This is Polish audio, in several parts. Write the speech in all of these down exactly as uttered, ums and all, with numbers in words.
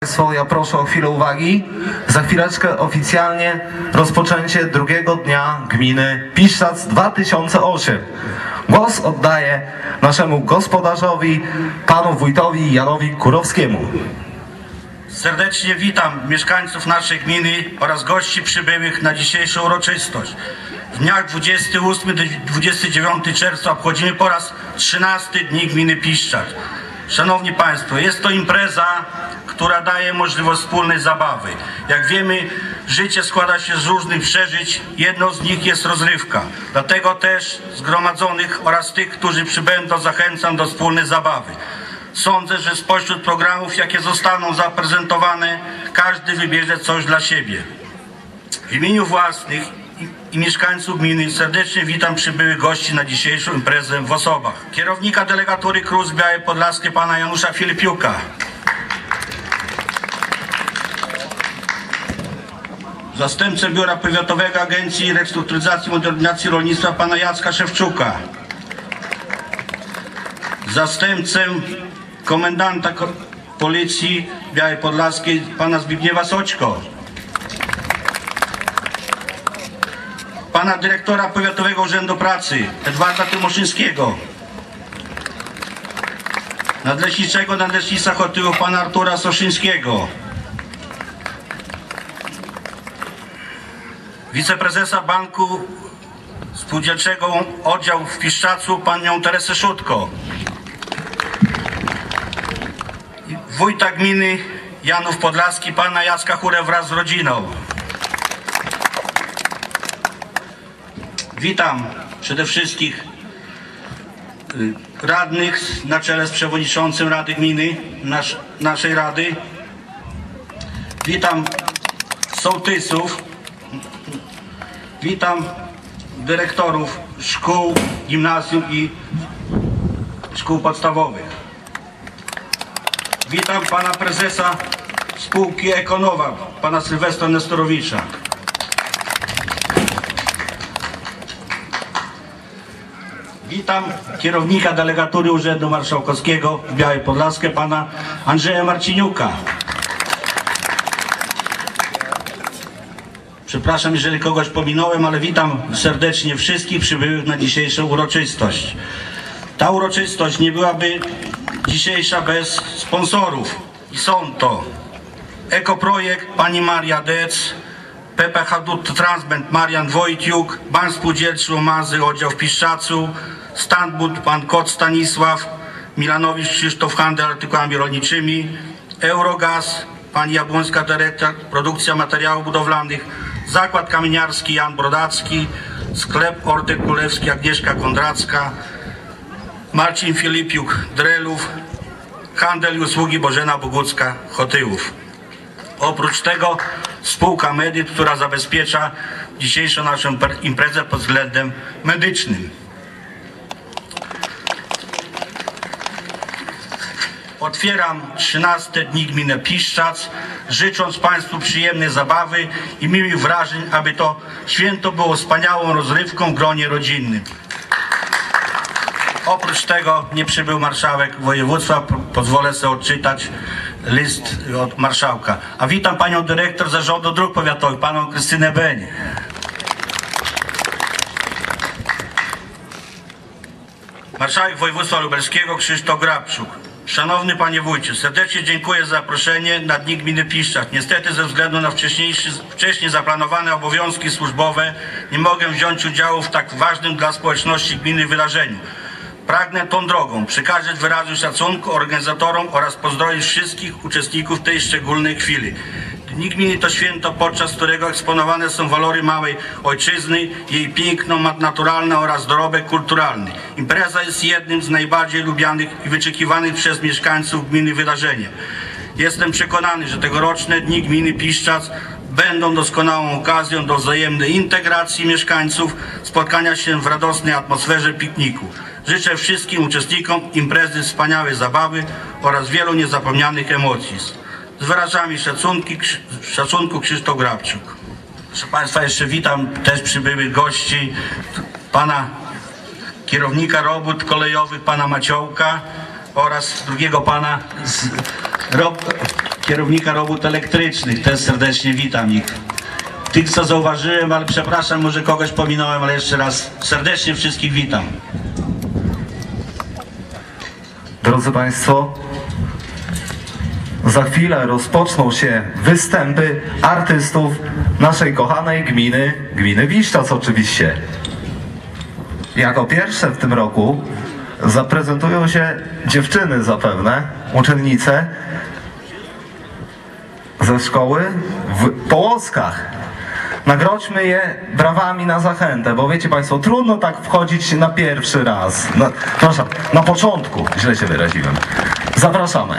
Ja proszę o chwilę uwagi. Za chwileczkę oficjalnie rozpoczęcie drugiego dnia gminy Piszczac dwa tysiące osiem. Głos oddaję naszemu gospodarzowi, panu wójtowi Janowi Kurowskiemu. Serdecznie witam mieszkańców naszej gminy oraz gości przybyłych na dzisiejszą uroczystość. W dniach dwudziestego ósmego do dwudziestego dziewiątego czerwca obchodzimy po raz trzynasty Dni Gminy Piszczac. Szanowni Państwo, jest to impreza, która daje możliwość wspólnej zabawy. Jak wiemy, życie składa się z różnych przeżyć, jedną z nich jest rozrywka. Dlatego też zgromadzonych oraz tych, którzy przybędą, zachęcam do wspólnej zabawy. Sądzę, że spośród programów, jakie zostaną zaprezentowane, każdy wybierze coś dla siebie. W imieniu własnych i, i mieszkańców gminy serdecznie witam przybyłych gości na dzisiejszą imprezę w osobach kierownika delegatury K R U S Białej Podlaskiej pana Janusza Filipiuka, zastępcę Biura Powiatowego Agencji Restrukturyzacji i Modernizacji Rolnictwa pana Jacka Szewczuka, zastępcę komendanta Policji Białej Podlaskiej pana Zbigniewa Soćko, pana dyrektora Powiatowego Urzędu Pracy Edwarda Tymoszyńskiego, nadleśniczego Nadleśnictwa Chotyłów pana Artura Soszyńskiego, wiceprezesa Banku Spółdzielczego Oddział w Piszczacu panią Teresę Szutko, wójta gminy Janów Podlaski pana Jacka Churę wraz z rodziną. Witam przede wszystkim radnych na czele z przewodniczącym Rady Gminy, nasz, naszej Rady. Witam sołtysów. Witam dyrektorów szkół, gimnazjum i szkół podstawowych. Witam pana prezesa spółki Ekonowa, pana Sylwestra Nestorowicza. Witam kierownika delegatury Urzędu Marszałkowskiego w Białej Podlaskiej, pana Andrzeja Marciniuka. Przepraszam, jeżeli kogoś pominąłem, ale witam serdecznie wszystkich przybyłych na dzisiejszą uroczystość. Ta uroczystość nie byłaby dzisiejsza bez sponsorów. I są to Ekoprojekt pani Maria Dec, P P H Dut Transband Marian Wojciuk, Bank Spółdzielczy Łomazy Oddział w Piszczacu, Standbud pan Kot Stanisław, Milanowicz Krzysztof Handel artykułami rolniczymi, Eurogaz pani Jabłońska Dyrektor Produkcja Materiałów Budowlanych, Zakład Kamieniarski Jan Brodacki, Sklep Ortek Królewski Agnieszka Kondracka, Marcin Filipiuk Drelów, Handel i Usługi Bożena Bogucka Chotyłów. Oprócz tego spółka Medyt, która zabezpiecza dzisiejszą naszą imprezę pod względem medycznym. Otwieram trzynaste Dni Gminy Piszczac, życząc Państwu przyjemnej zabawy i miłych wrażeń, aby to święto było wspaniałą rozrywką w gronie rodzinnym. Oprócz tego nie przybył marszałek województwa, pozwolę sobie odczytać list od marszałka. A witam panią dyrektor Zarządu Dróg Powiatowych, panią Krystynę Beń. Marszałek województwa lubelskiego Krzysztof Grabczuk. Szanowny panie wójcie, serdecznie dziękuję za zaproszenie na Dni Gminy Piszczac. Niestety ze względu na wcześniej zaplanowane obowiązki służbowe nie mogę wziąć udziału w tak ważnym dla społeczności gminy wydarzeniu. Pragnę tą drogą przekazać wyrazy szacunku organizatorom oraz pozdrowić wszystkich uczestników tej szczególnej chwili. Dni Gminy to święto, podczas którego eksponowane są walory małej ojczyzny, jej piękno naturalne oraz dorobek kulturalny. Impreza jest jednym z najbardziej lubianych i wyczekiwanych przez mieszkańców gminy wydarzeniem. Jestem przekonany, że tegoroczne Dni Gminy Piszczac będą doskonałą okazją do wzajemnej integracji mieszkańców, spotkania się w radosnej atmosferze pikniku. Życzę wszystkim uczestnikom imprezy wspaniałej zabawy oraz wielu niezapomnianych emocji. Z wyrażami szacunki, szacunku Krzysztof Grabczuk. Proszę Państwa, jeszcze witam też przybyłych gości, pana kierownika robót kolejowych, pana Maciołka oraz drugiego pana z, ro, kierownika robót elektrycznych, też serdecznie witam ich. Tych, co zauważyłem, ale przepraszam, może kogoś pominąłem, ale jeszcze raz serdecznie wszystkich witam. Drodzy Państwo, za chwilę rozpoczną się występy artystów naszej kochanej gminy, gminy Wiszczac oczywiście. Jako pierwsze w tym roku zaprezentują się dziewczyny zapewne, uczennice ze szkoły w Połoskach. Nagrodźmy je brawami na zachętę, bo wiecie Państwo, trudno tak wchodzić na pierwszy raz. Na, proszę, na początku, źle się wyraziłem. Zapraszamy.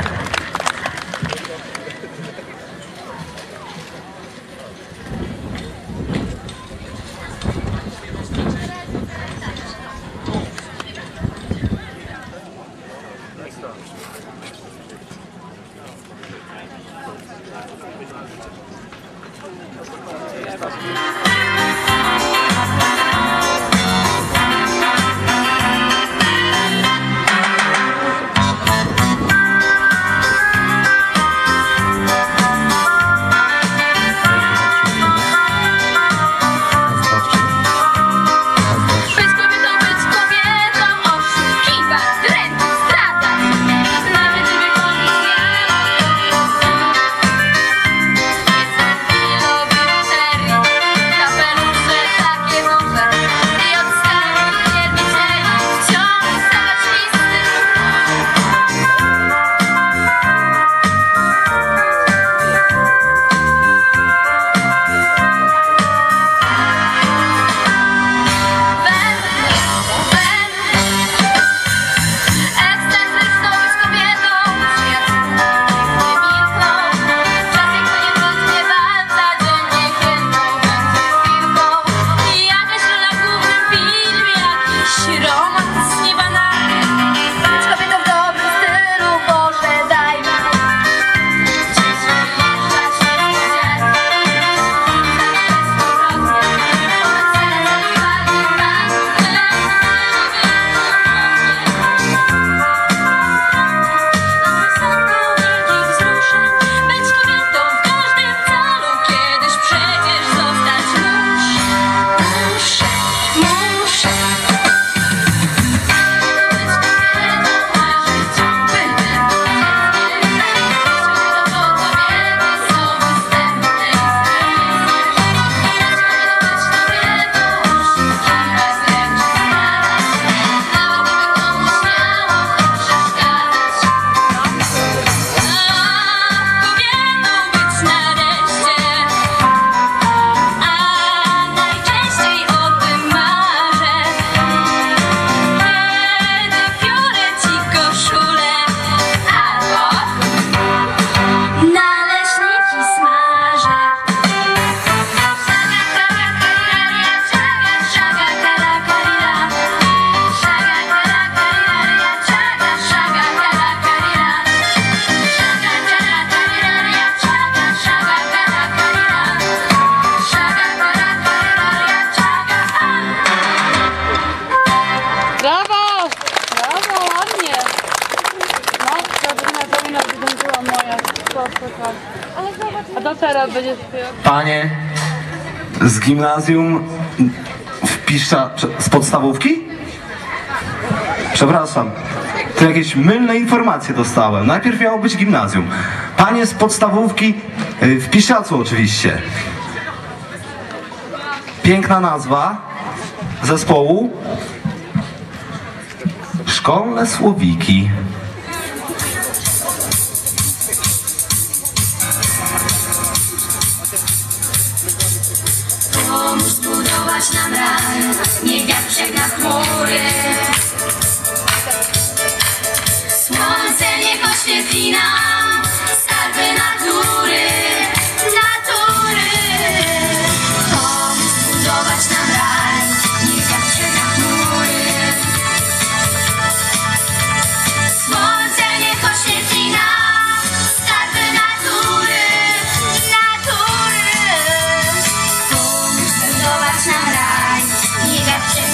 A to teraz będzie śpiewał. Panie z gimnazjum w Piszcza, z podstawówki? Przepraszam, tu jakieś mylne informacje dostałem. Najpierw miało być gimnazjum. Panie z podstawówki w Piszczacu oczywiście. Piękna nazwa zespołu. Szkolne słowiki. Pomóż zbudować nam raj, niech wiatr przegna chmury. Słońce niech oświetli nam skarby natury, natury. Pomóż zbudować nam raj, niech wiatr przegna chmury. Słońce niech oświetli nam skarby natury, natury. Pomóż zbudować nam raj, niech wiatr przegna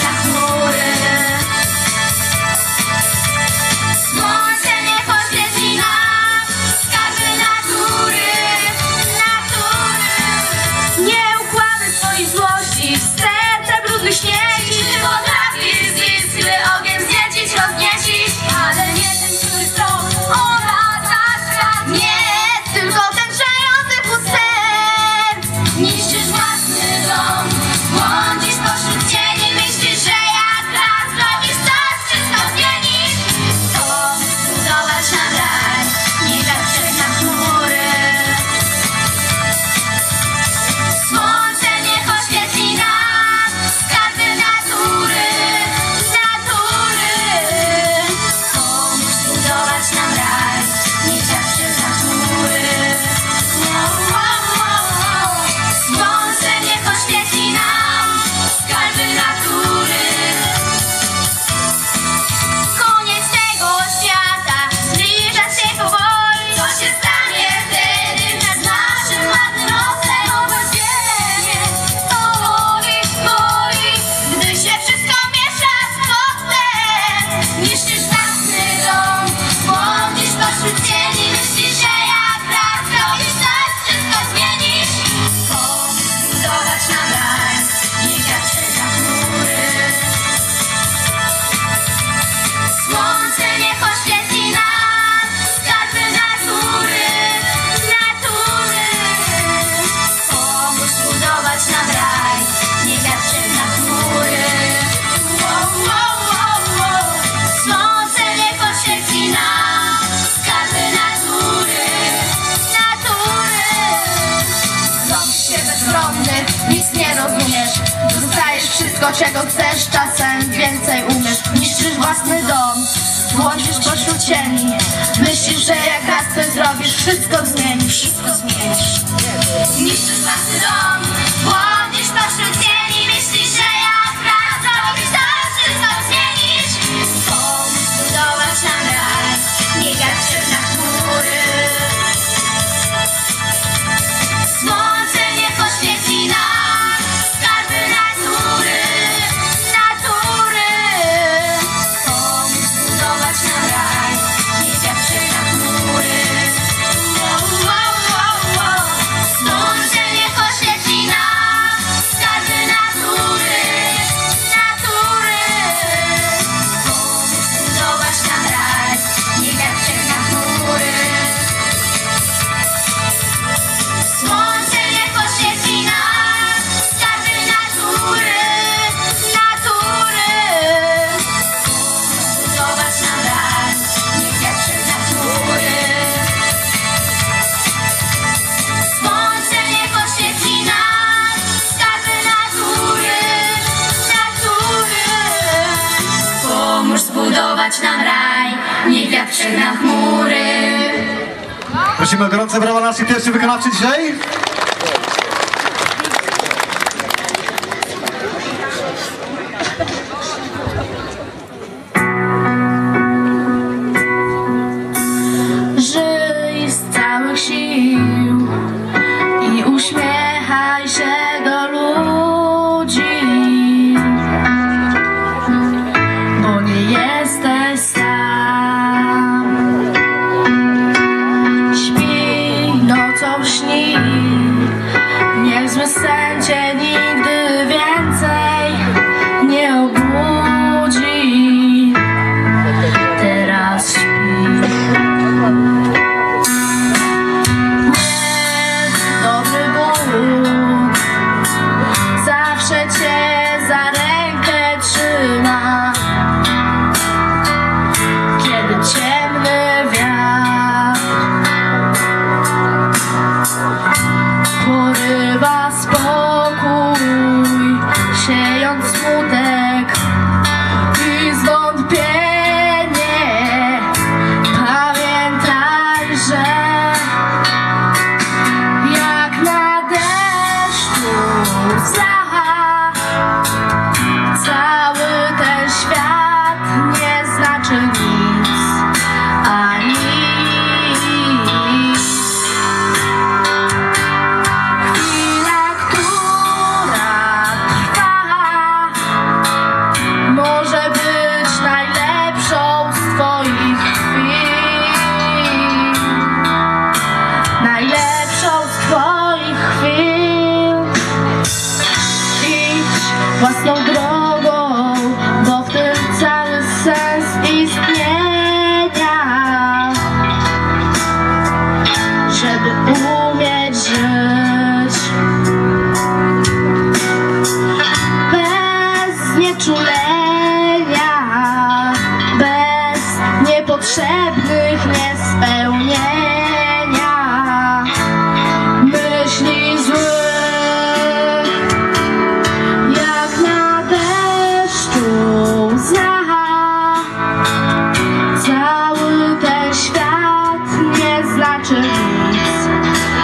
nie rozumiesz. Dostajesz wszystko, czego chcesz, czasem więcej umiesz. Niszczysz własny dom, błądzisz pośród cieni. Myślisz, że jak raz coś zrobisz, wszystko zmienisz. Wszystko zmienisz. Niszczysz własny dom, błądzisz pośród cieni. Myślisz, że jak raz zrobisz, to wszystko zmienisz. Pomóż budować nam raj, nie gapisz się na chmury. Słońce niech oświeci nas, skarby natury, natury. Pomóż budować nam raj, nie gapisz się na chmury. Wow, wow, wow, wow. Słońce niech oświeci nas, skarby natury, natury. Pomóż budować nam raj, nie gapisz się na chmury. Słońce niech oświeci nas, skarby natury, natury. Budować nam raj, niech wiatr na chmury. Słońce niech oświeci nas, skarby natury, natury. Pomóż zbudować nam raj, niech wiatr na chmury. Prosimy o gorące brawa naszej pierwszej wykonawcy dzisiaj. Żyj z całych sił i uśmiechaj się do ludzi, bo nie jesteś sam. Śpi nocą, śni, niech zły sen cię nigdy więcej nie obudzi. Teraz śpi. Dobry Bóg zawsze cię za rękę trzyma, kiedy ciemny wiatr porywa spokój, siejąc smutek i zwątpienie. Pamiętaj, że jak na deszczu łza, cały ten świat nie znaczy nic, a nic. Chwila, która trwa, może być najlepszą z twoich chwil, najlepszą z twoich chwil. Idź własną drogą, bo w tym cały sens istnienia, żeby umieć żyć bez znieczulenia, bez niepotrzebnych niespełnienia myśli złych. Jak na deszczu łza, cały ten świat nie znaczy nic,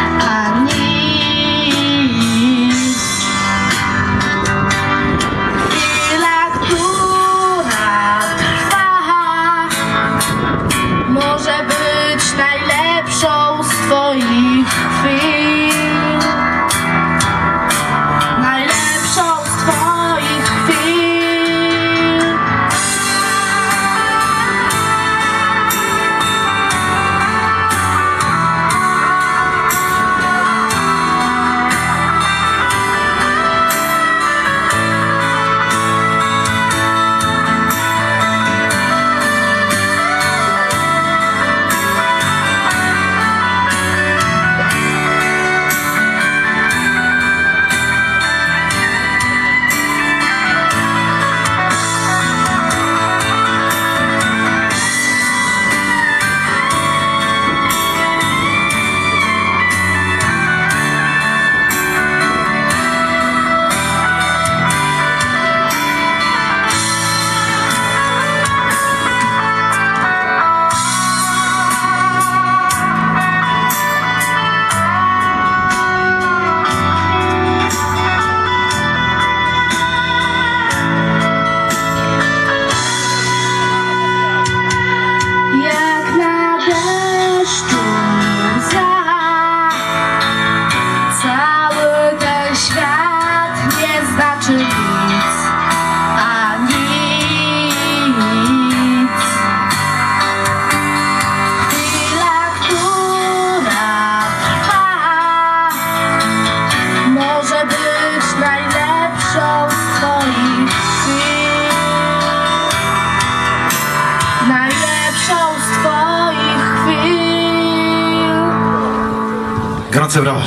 gorące brawa.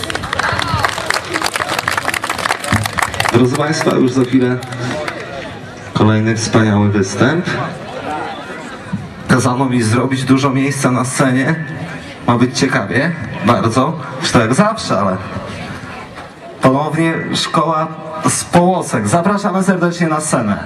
Drodzy Państwa, już za chwilę kolejny wspaniały występ. Kazano mi zrobić dużo miejsca na scenie. Ma być ciekawie, bardzo, już tak jak zawsze, ale ponownie szkoła z Połosek. Zapraszamy serdecznie na scenę.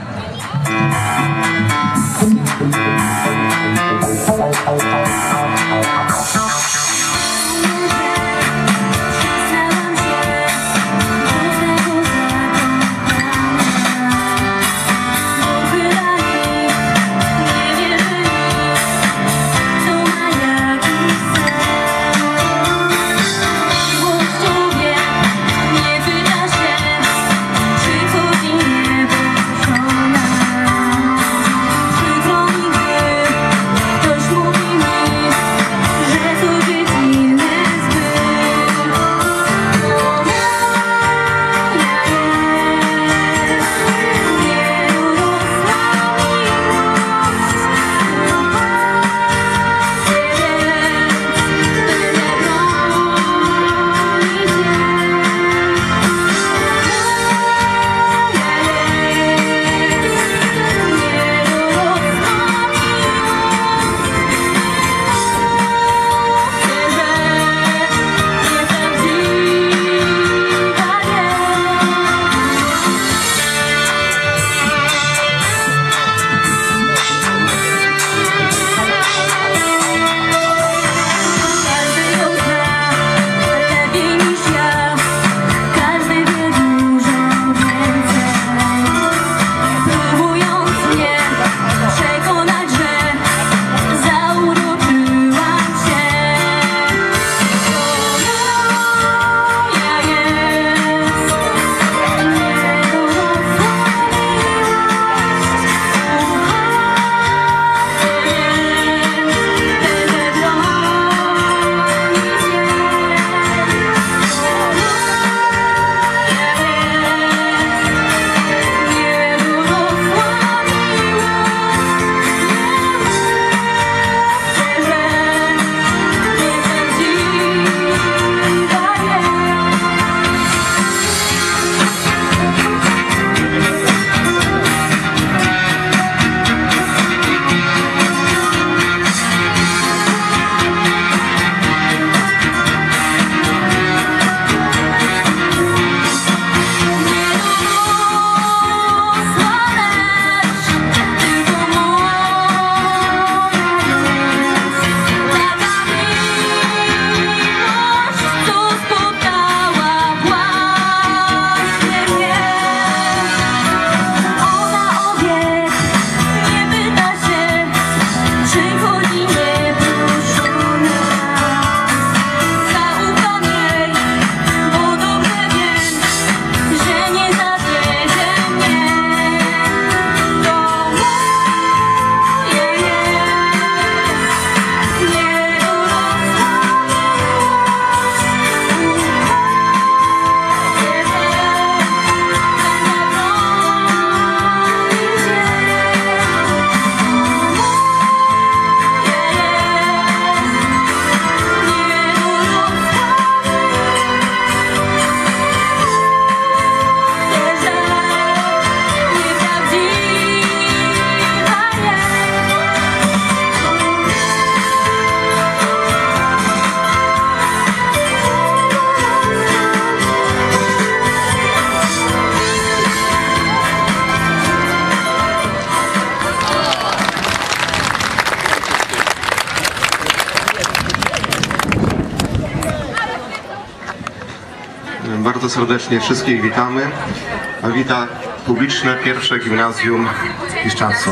Bardzo serdecznie wszystkich witamy, a wita publiczne pierwsze gimnazjum w Piszczancu.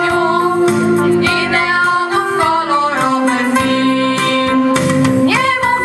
Nie mów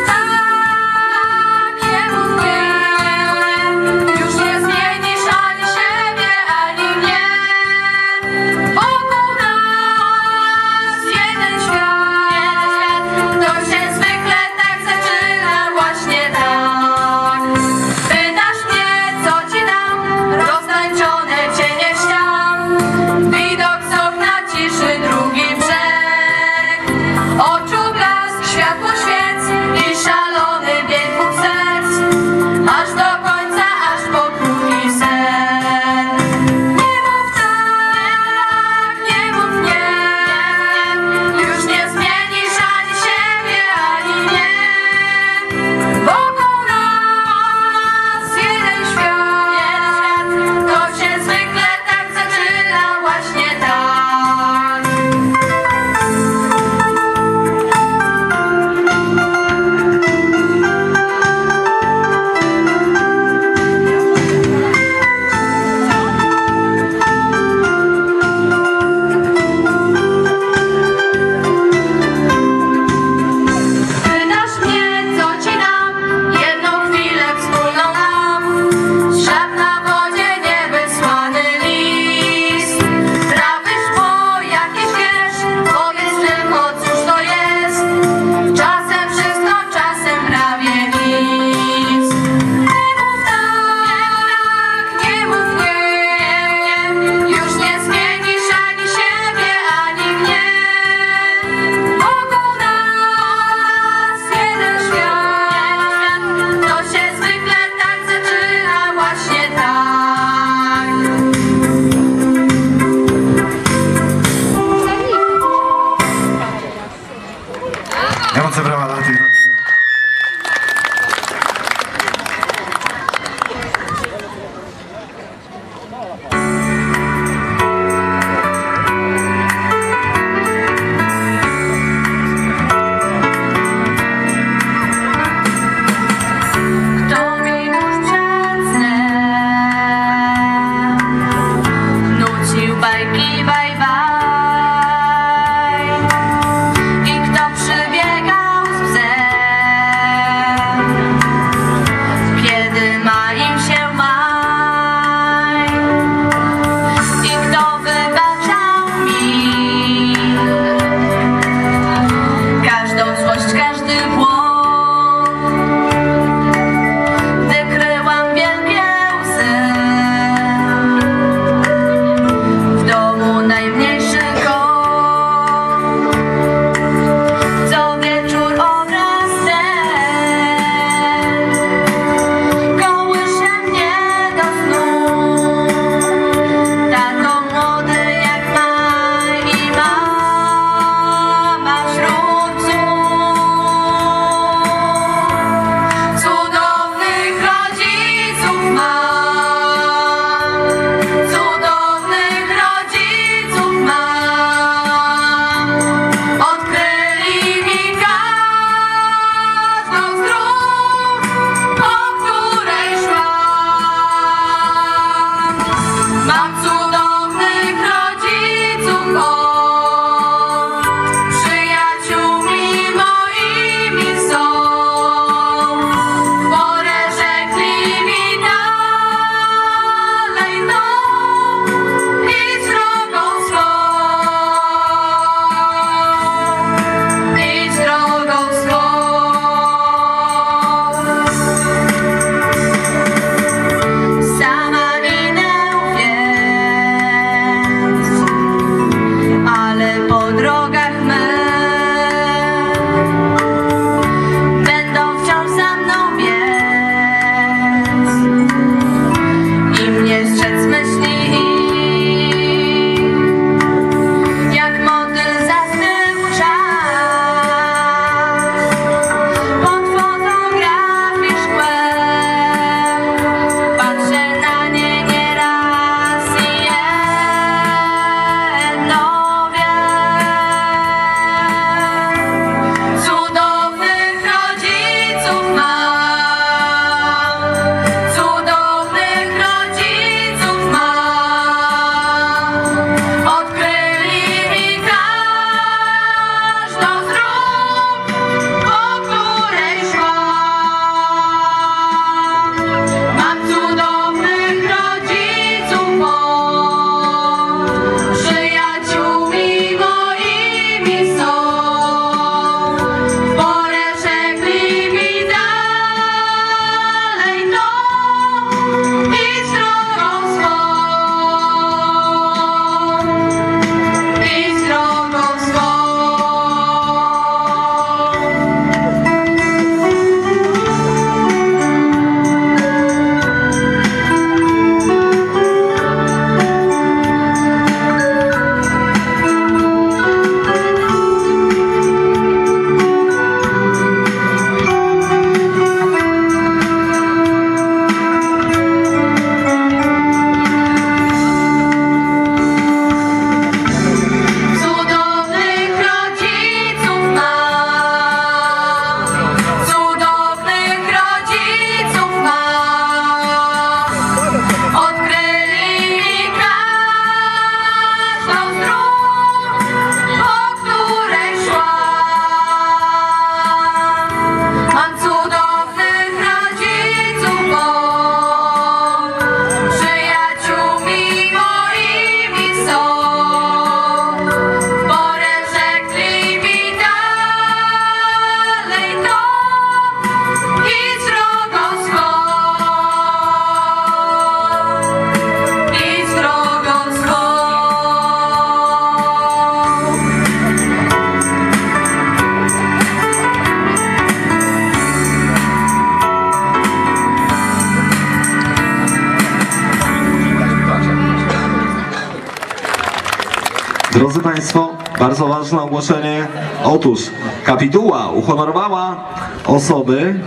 Drodzy Państwo, bardzo ważne ogłoszenie. Otóż kapituła uhonorowała osoby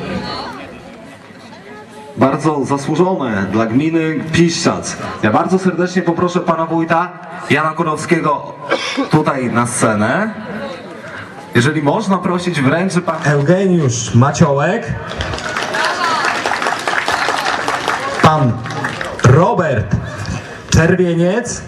bardzo zasłużone dla gminy Piszczac. Ja bardzo serdecznie poproszę pana wójta Jana Kurowskiego tutaj na scenę. Jeżeli można prosić, wręczy pan... Eugeniusz Maciołek. Pan Robert Czerwieniec.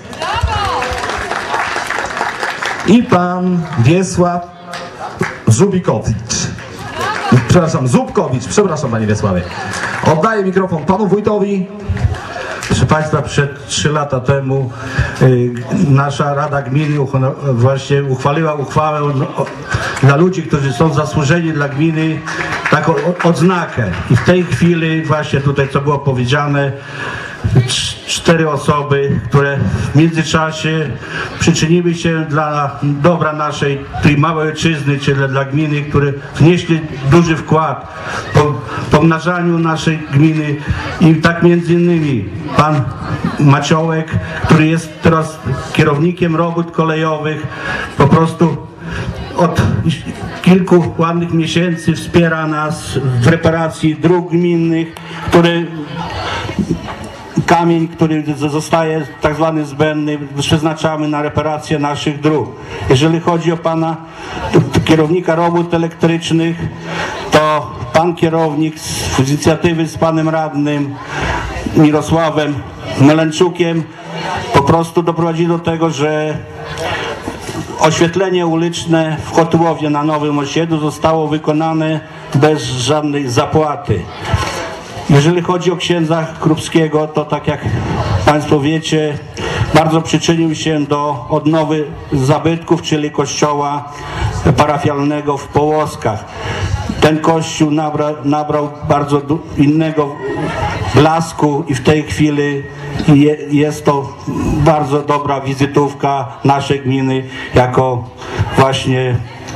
I pan Wiesław Zubikowicz. Przepraszam, Zubkowicz, przepraszam panie Wiesławie. Oddaję mikrofon panu wójtowi. Proszę Państwa, przed trzy lata temu y, nasza Rada Gminy właśnie uchwaliła uchwałę o, dla ludzi, którzy są zasłużeni dla gminy, taką odznakę. I w tej chwili właśnie tutaj, co było powiedziane, cztery osoby, które w międzyczasie przyczyniły się dla dobra naszej tej małej ojczyzny, czyli dla gminy, które wnieśli duży wkład po pomnażaniu naszej gminy. I tak między innymi pan Maciołek, który jest teraz kierownikiem robót kolejowych, po prostu od kilku ładnych miesięcy wspiera nas w reparacji dróg gminnych, które kamień, który zostaje tak zwany zbędny, przeznaczamy na reparację naszych dróg. Jeżeli chodzi o pana kierownika robót elektrycznych, to pan kierownik z inicjatywy z panem radnym Mirosławem Melenczukiem po prostu doprowadzi do tego, że oświetlenie uliczne w Chotyłowie na Nowym Osiedlu zostało wykonane bez żadnej zapłaty. Jeżeli chodzi o księdza Krupskiego, to tak jak Państwo wiecie, bardzo przyczynił się do odnowy zabytków, czyli kościoła parafialnego w Połoskach. Ten kościół nabra, nabrał bardzo innego blasku i w tej chwili je, jest to bardzo dobra wizytówka naszej gminy jako właśnie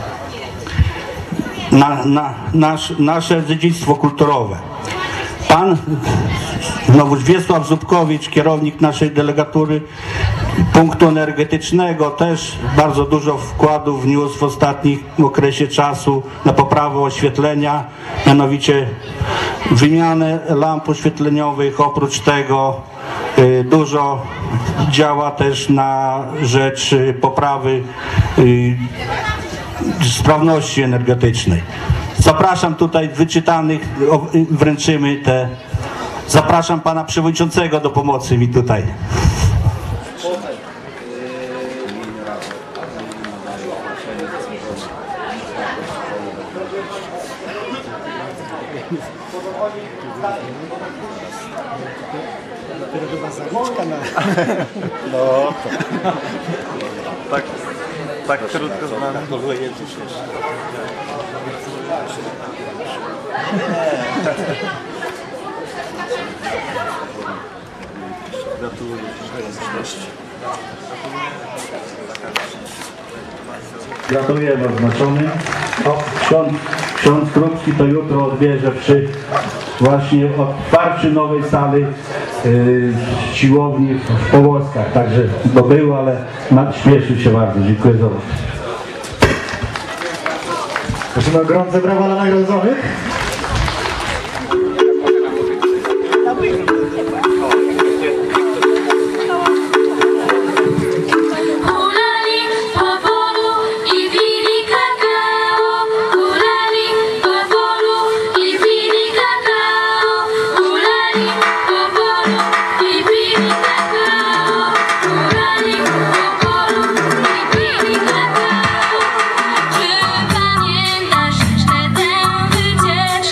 na, na, nasz, nasze dziedzictwo kulturowe. Pan znowu Wiesław Zubkowicz, kierownik naszej delegatury punktu energetycznego, też bardzo dużo wkładów wniósł w ostatnim okresie czasu na poprawę oświetlenia, mianowicie wymianę lamp oświetleniowych. Oprócz tego y, dużo działa też na rzecz y, poprawy y, sprawności energetycznej. Zapraszam tutaj wyczytanych, wręczymy te. Zapraszam pana przewodniczącego do pomocy mi tutaj. No, tak, tak krótko znam. Gratuluję. Gratuluję zaznaczony. O, ksiądz, ksiądz Krupski to jutro odbierze przy właśnie otwarciu nowej sali yy, siłowni w Połoskach. Także to było, ale śpieszył się bardzo. Dziękuję za uwagę. Prosimy o gorące brawa dla nagrodzonych. Czy pamiętasz tę wycieczkę?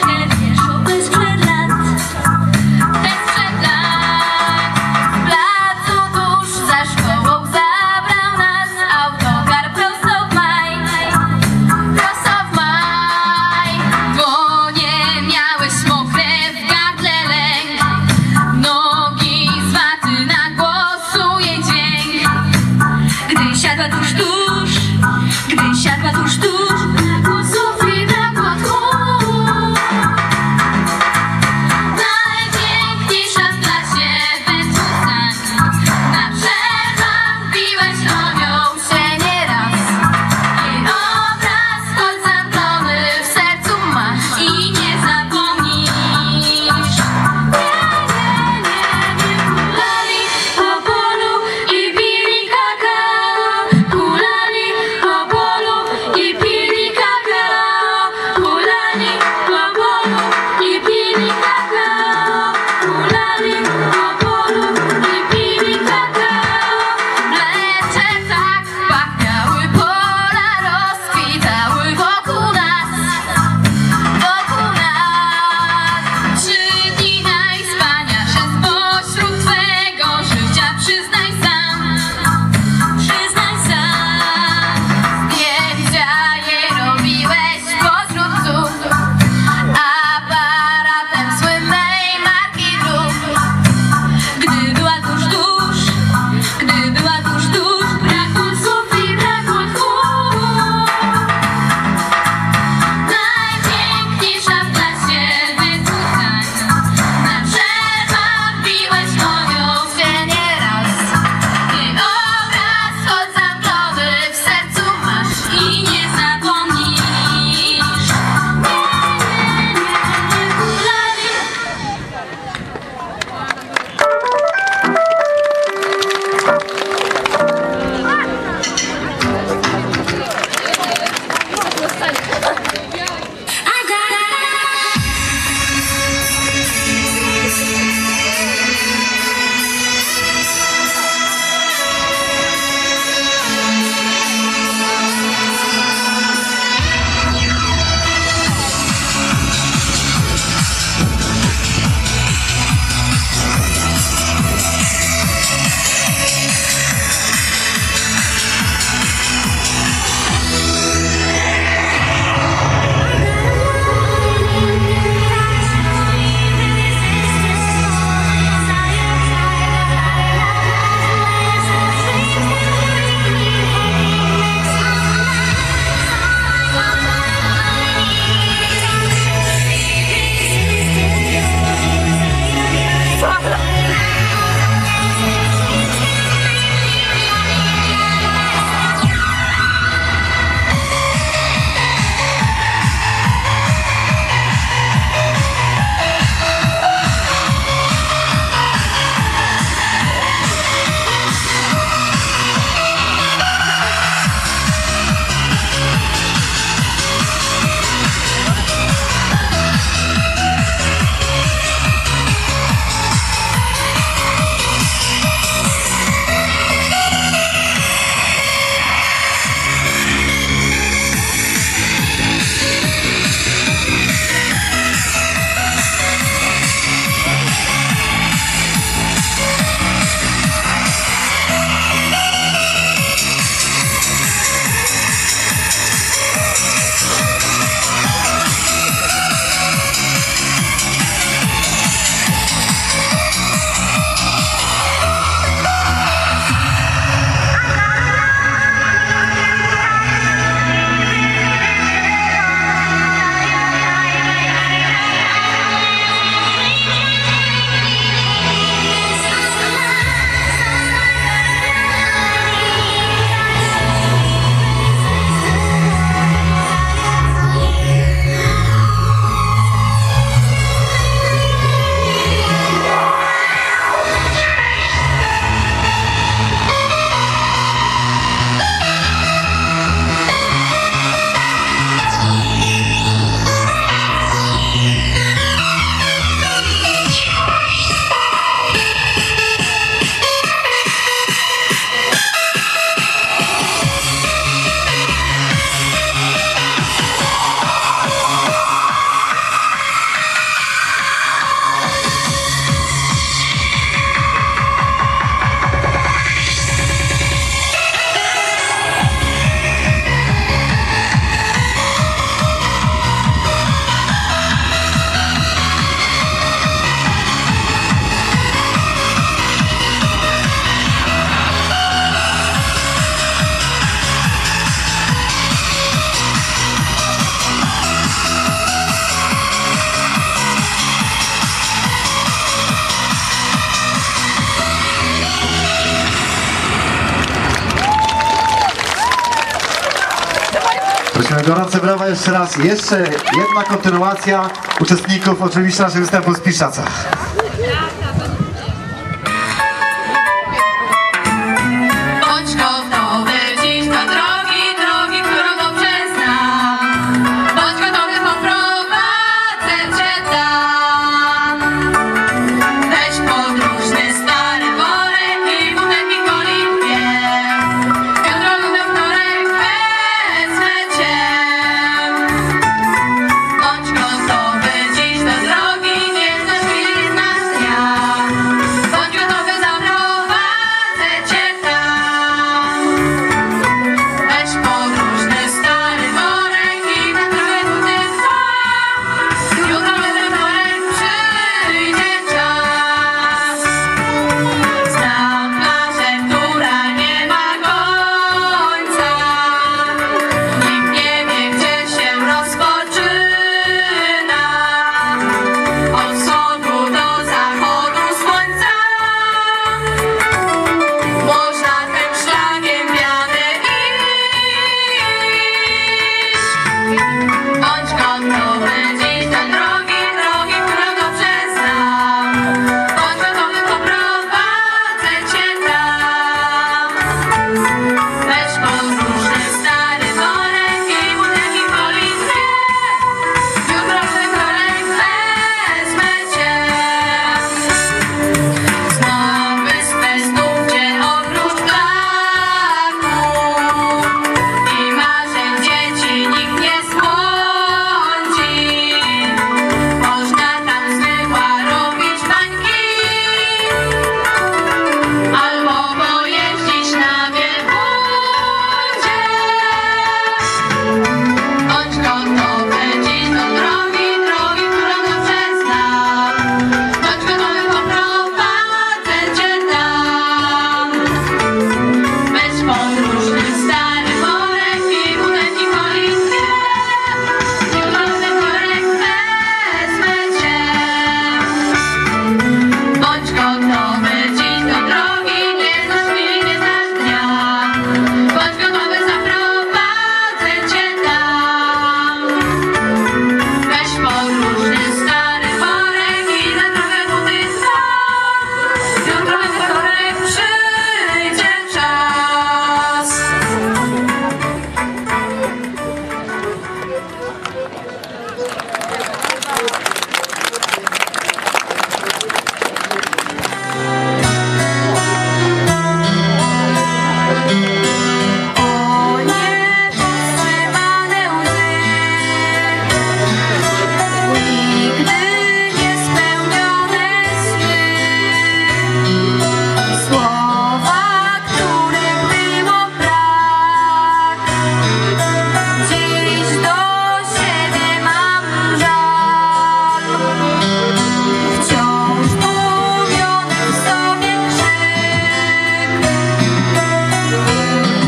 Prosimy gorące brawa jeszcze raz. Jeszcze jedna kontynuacja uczestników oczywiście naszych występów z Piszczaca. Bądź gotowy dziś do drogi, drogi, którą dobrze znam. Bądź gotowy, poprowadzę cię tam. Weź podróżny stary worek i butek i kolibie. Jutro lub we wtorek wezmę cię. Bądź gotowy dziś do drogi, nie znasz chwili, nie znasz dnia. Bądź gotowy, zaprowadzę cię tam. Weź podróżny stary worek i na trochę buty dwa. Jutro we wtorek przyjdzie czas. Znam plażę, która nie ma końca. Nikt nie wie, gdzie się rozpoczyna. Od wschodu do zachodu słońca. Można tym szlakiem wiany iść. Bądź gotowy dziś do drogi, drogi, którą dobrze znam. Bądź gotowy, poprowadzę cię tam. Weź podróżny stary worek i butek i kolibę. Jutro we wtorek wezmę cię. Znam wyspę znów, gdzie oprócz ptaków i marzeń dzieci nikt nie słodzi. Można tam zwykła robić bańki albo pojeździć na wielbłądzie. Bądź gotowy dziś do drogi, drogi, którą dobrze znam. Bądź gotowy, poprowadzę cię tam. Weź podróżny stary worek i butek i kolibę. Jutro we wtorek wezmę cię. Bądź gotowy dziś do drogi, nie znasz chwili, nie znasz dnia. Bądź gotowy, zaprowadzę cię tam. Weź podróżny stary worek i na trochę buty dwa. Jutro we wtorek przyjdzie czas. O niebo zmywane łzy, nigdy niespełnione sny, słowa, których było brak. Dziś do siebie mam żal, wciąż tłumiony w sobie krzyk.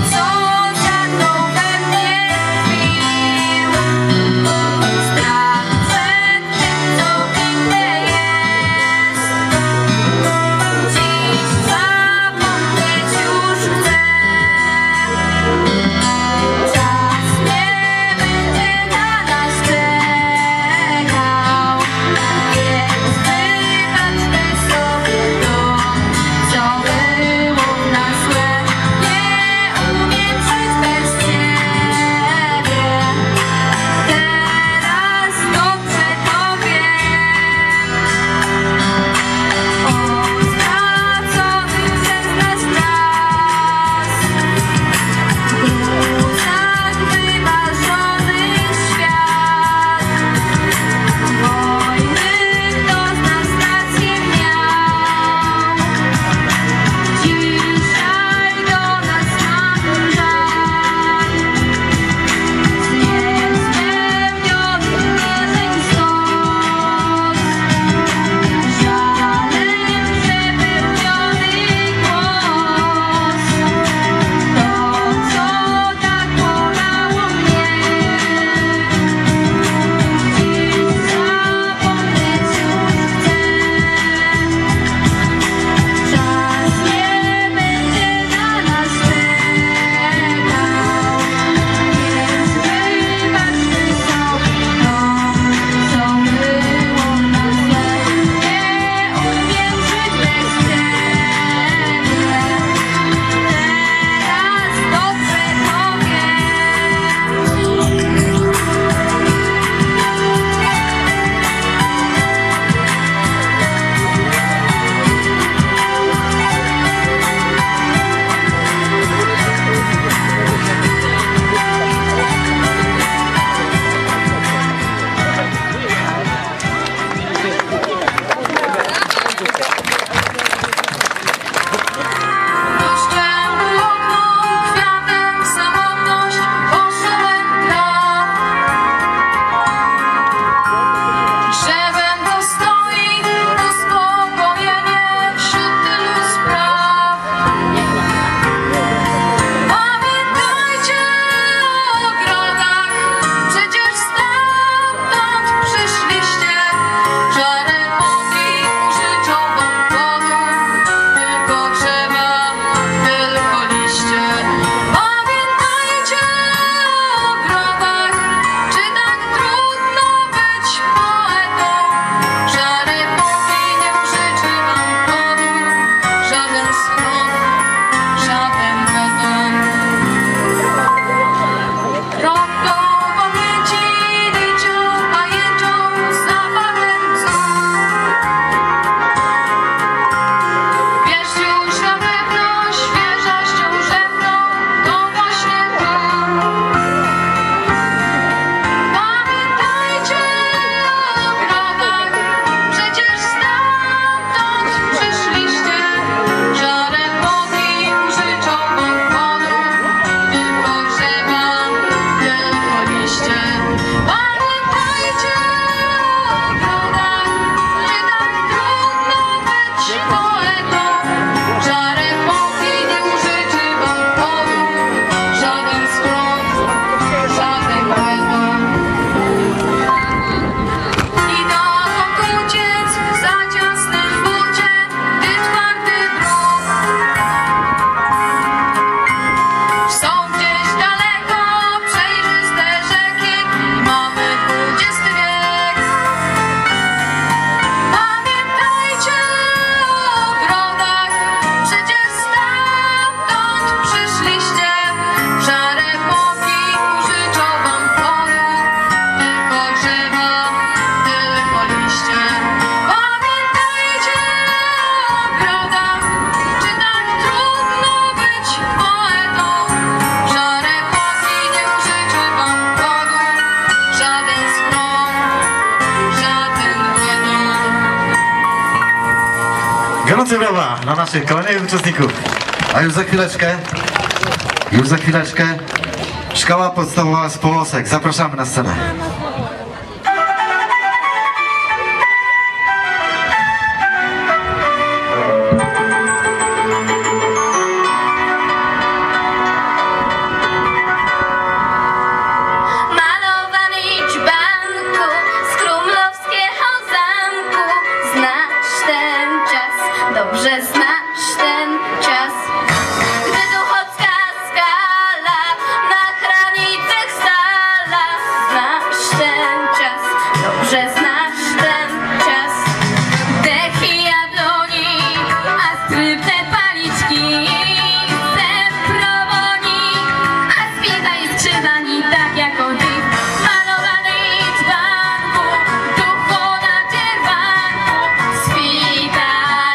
Gorące brawa dla naszych kolejnych uczestników. A już za chwileczkę, już za chwileczkę Szkoła Podstawowa z Połosek. Zapraszamy na scenę. Dobrze znasz ten czas, gdy duchowska skala na granicach stala. Znasz ten czas, dobrze znasz ten czas. Dechy jabloni, a skrypte paliczki, semprowoni, a spita i skrzydani tak jak odi. Malowany dzbanku, ducho na dzierwanku, swita.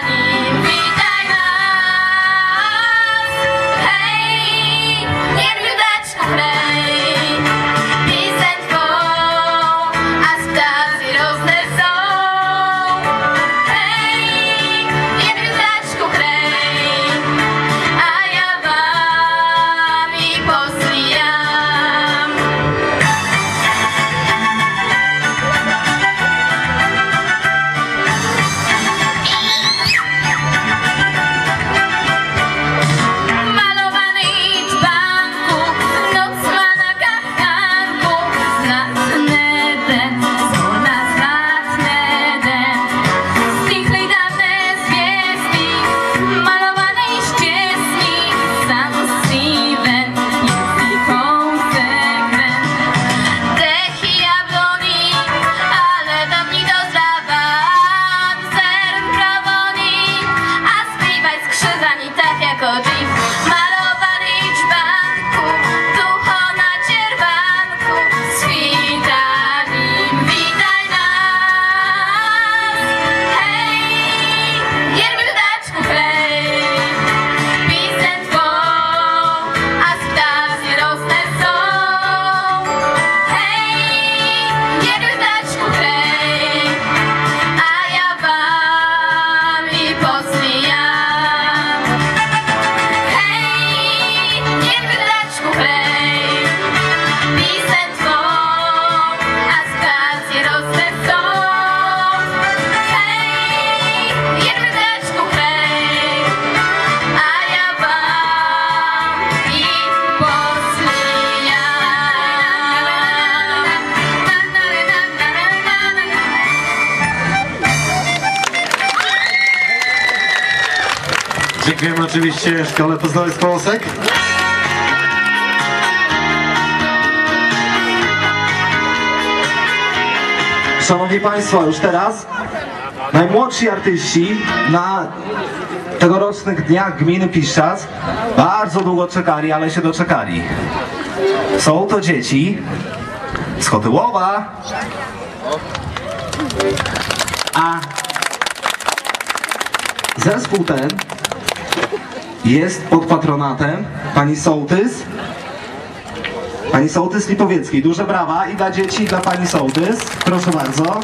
Dziękujemy oczywiście Szkole Podstawowej z Połosek. Szanowni Państwo, już teraz najmłodsi artyści na tegorocznych dniach gminy Piszczat bardzo długo czekali, ale się doczekali. Są to dzieci z Chotyłowa, a zespół ten jest pod patronatem pani sołtys, pani sołtys Lipowieckiej. Duże brawa i dla dzieci, i dla pani sołtys. Proszę bardzo.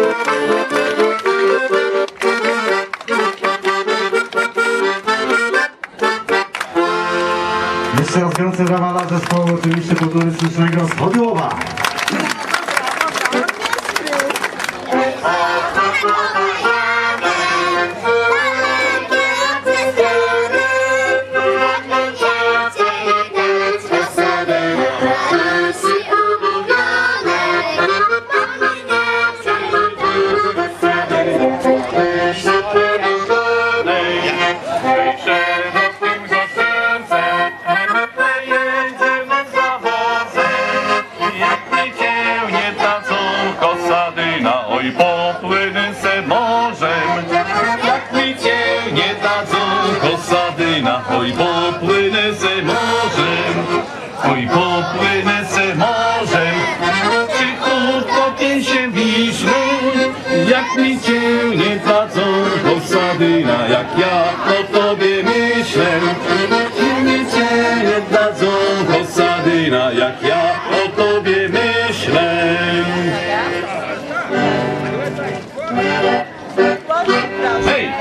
Jeszcze raz gorące brawa dla zespołu oczywiście kulturystycznego z Chodiowa. Oj, popłynę se morzem, jak mi cię nie dadzą kosadyna. Oj, popłynę se morzem, oj, popłynę se morzem. Cichutko pień się Wiślą, jak mi cię nie dadzą kosadyna. Jak ja o tobie myślę, jak mi cię nie dadzą kosadyna. Jak ja o tobie myślę. Hej!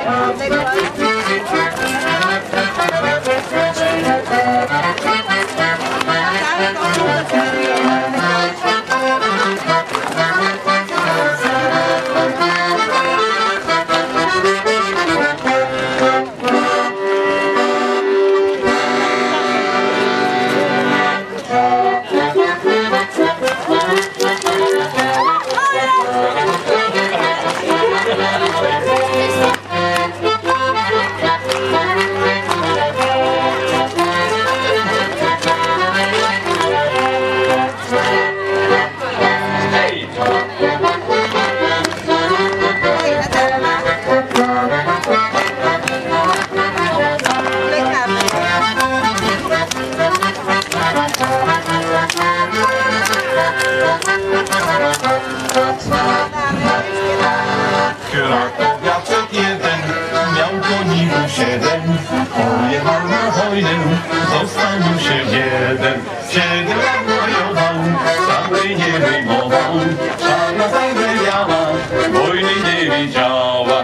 Krakowiaczek jeden miał koniku siedem, pojechał na wojnę, został się jeden. Siedem lat majował, samej nie wyjmował, czarna zagrywiała, wojny nie widziała.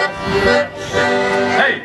Hej!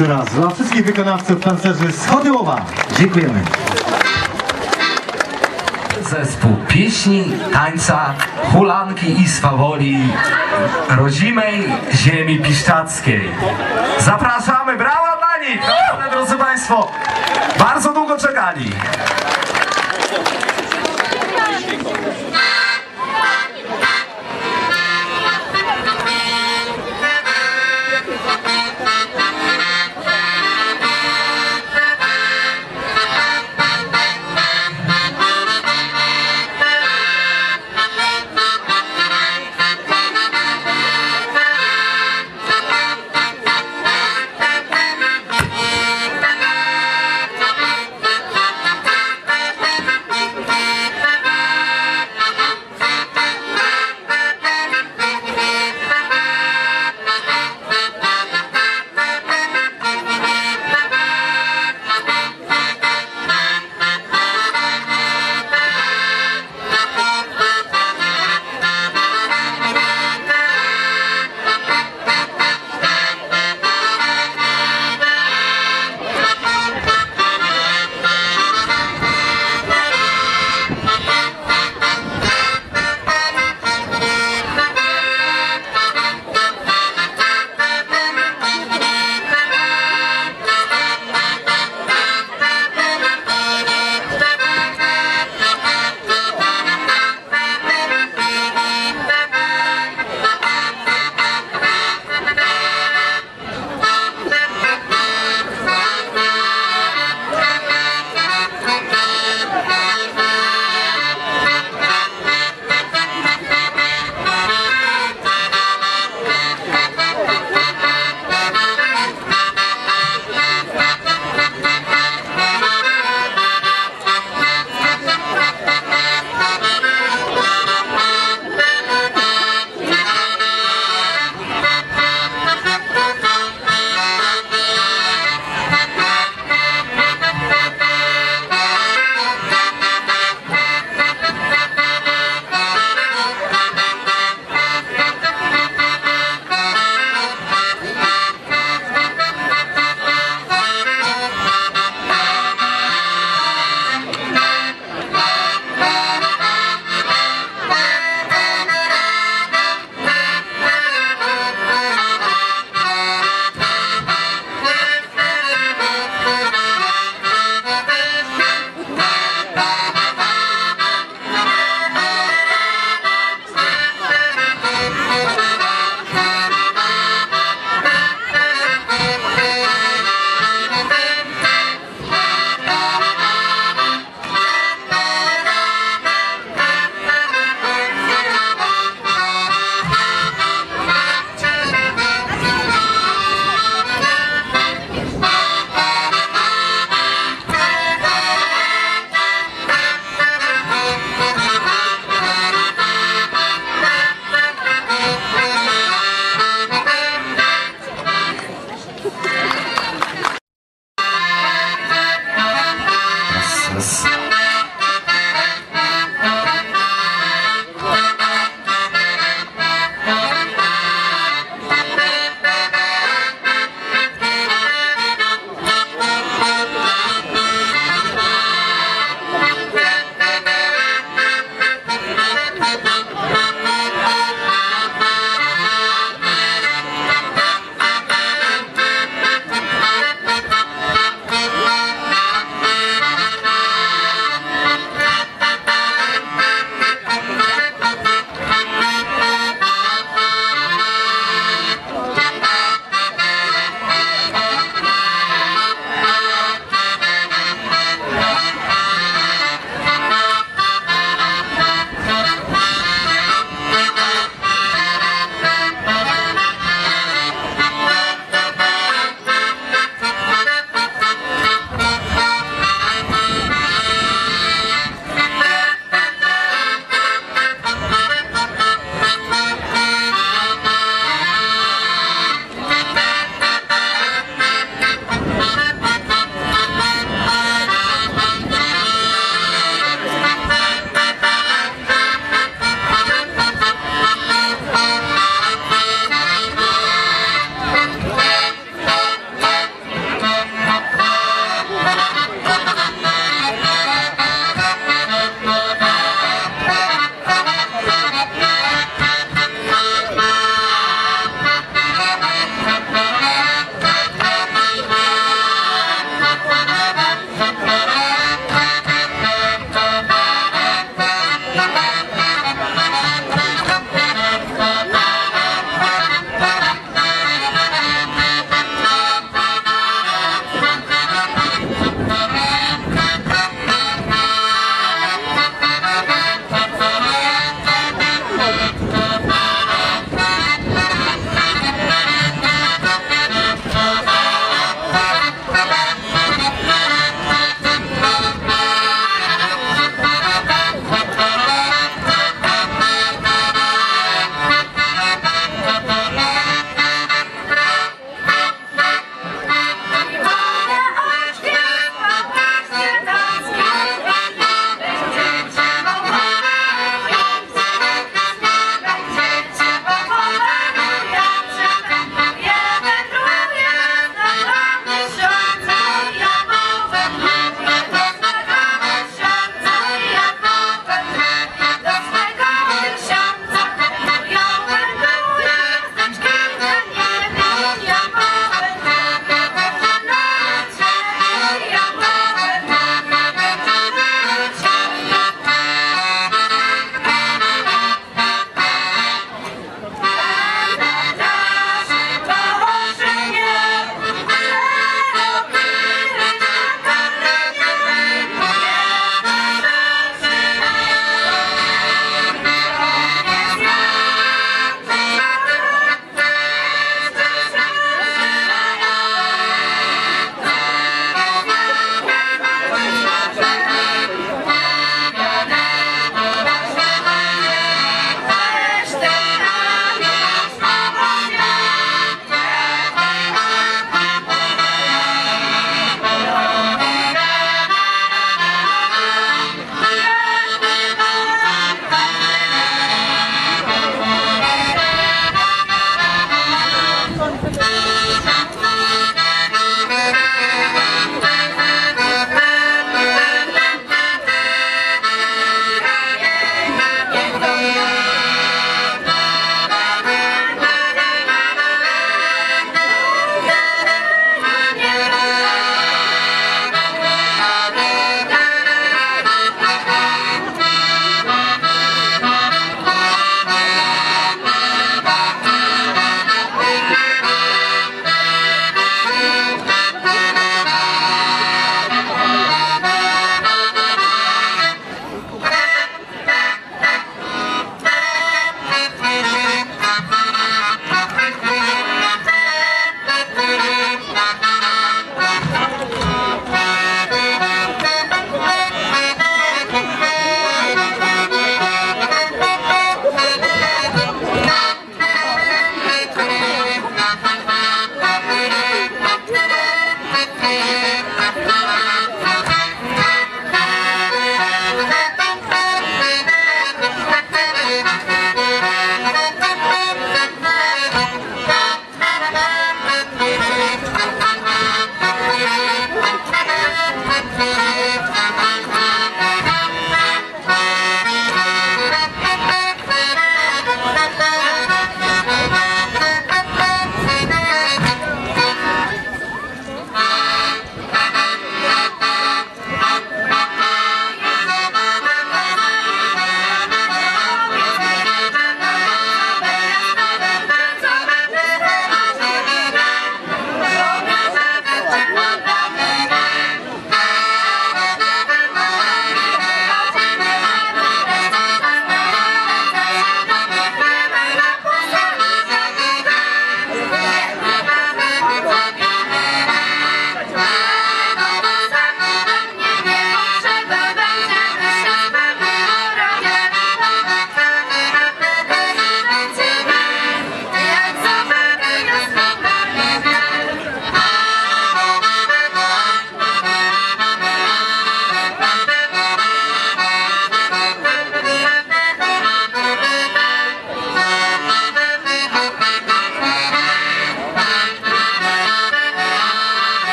jeszcze raz dla wszystkich wykonawców tancerzy z Chodyłowa. Dziękujemy. Zespół pieśni, tańca, hulanki i swawoli rodzimej ziemi piszczackiej. Zapraszamy, brawa dla nich! Naprawdę, drodzy Państwo, bardzo długo czekali.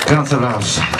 Gorące brawa.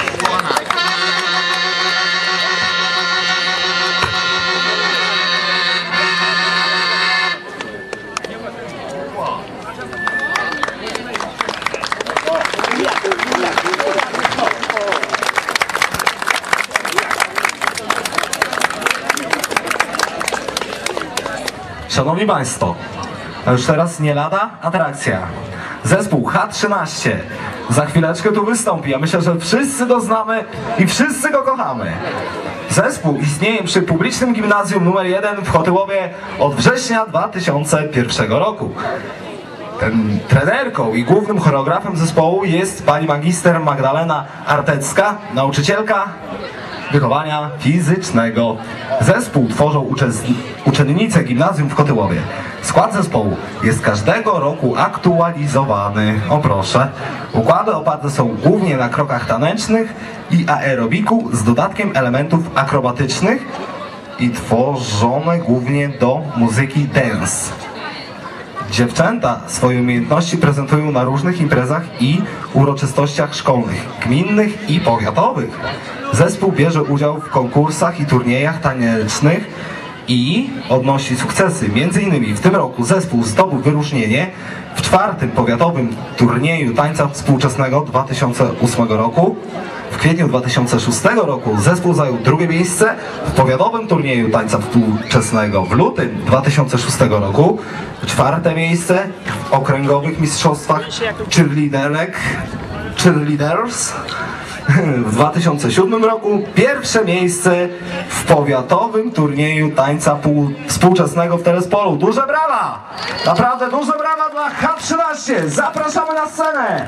Szanowni Państwo, a już teraz nie lada atrakcja. Zespół H trzynaście za chwileczkę tu wystąpi. Ja myślę, że wszyscy go znamy i wszyscy go kochamy. Zespół istnieje przy publicznym gimnazjum numer jeden w Chotyłowie od września dwa tysiące pierwszego roku. Ten trenerką i głównym choreografem zespołu jest pani magister Magdalena Artecka, nauczycielka wychowania fizycznego. Zespół tworzą uczestni- uczennice gimnazjum w Chotyłowie. Skład zespołu jest każdego roku aktualizowany. O proszę. Układy oparte są głównie na krokach tanecznych i aerobiku z dodatkiem elementów akrobatycznych i tworzone głównie do muzyki dance. Dziewczęta swoje umiejętności prezentują na różnych imprezach i uroczystościach szkolnych, gminnych i powiatowych. Zespół bierze udział w konkursach i turniejach tanecznych i odnosi sukcesy. Między innymi w tym roku zespół zdobył wyróżnienie w czwartym powiatowym turnieju tańca współczesnego dwa tysiące ósmego roku. W kwietniu dwa tysiące szóstego roku zespół zajął drugie miejsce w powiatowym turnieju tańca współczesnego w lutym dwa tysiące szóstego roku. Czwarte miejsce w okręgowych mistrzostwach cheerleaderek, cheerleaders w dwa tysiące siódmym roku. Pierwsze miejsce w powiatowym turnieju tańca współczesnego w Terespolu. Duże brawa! Naprawdę duże brawa dla H trzynaście! Zapraszamy na scenę!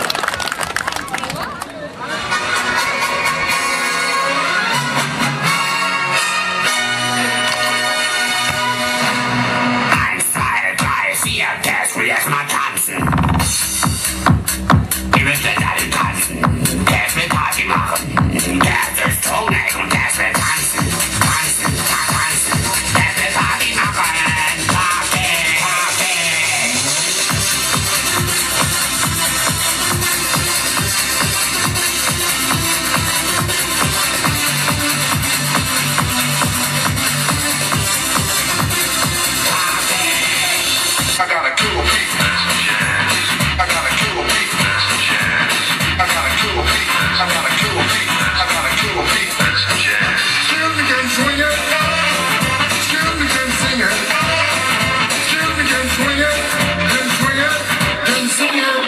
Jetzt mal tanzen. Ihr müsst jetzt alle tanzen. Der will Party machen. Der ist hungrig und der will tanzen. Tanzen, tanzen. Der will Party machen. Party, Party. I got a cool beat. I got a cool beat. I got a cool beat. I got a cool beat. I got a cool beat. Excuse me, can swing it. Excuse me, can sing it. Excuse me, can swing it. Can swing it. Can sing it.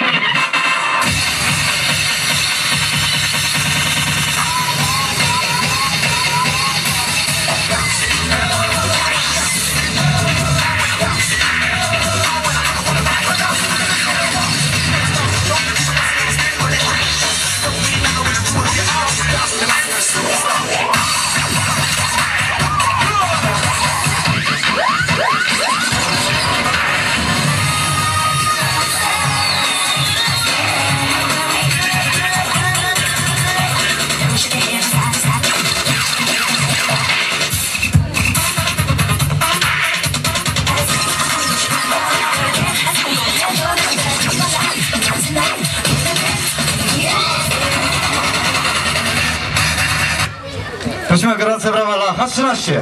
Prosimy, gorące brawa dla H trzynaście.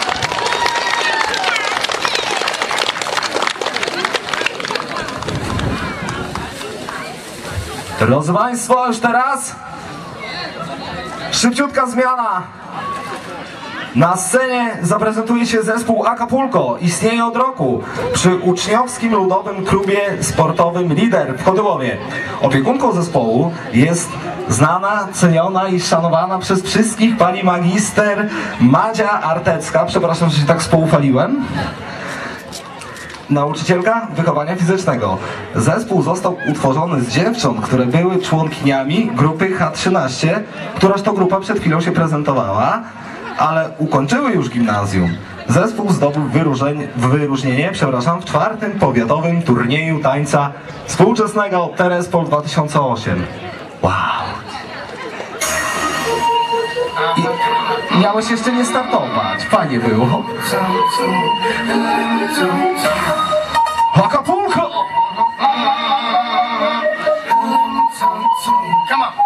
Drodzy Państwo, już teraz szybciutka zmiana. Na scenie zaprezentuje się zespół Acapulco. Istnieje od roku przy uczniowskim ludowym klubie sportowym Lider w Chotyłowie. Opiekunką zespołu jest znana, ceniona i szanowana przez wszystkich pani magister Madzia Artecka. Przepraszam, że się tak spoufaliłem. Nauczycielka wychowania fizycznego. Zespół został utworzony z dziewcząt, które były członkiniami grupy H trzynaście, któraż to grupa przed chwilą się prezentowała, ale ukończyły już gimnazjum. Zespół zdobył wyróżnienie, wyróżnienie przepraszam, w czwartym powiatowym turnieju tańca współczesnego Terespol dwa tysiące osiem. Wow! I miałeś jeszcze nie startować. Fajnie było. Acapulco! Come on.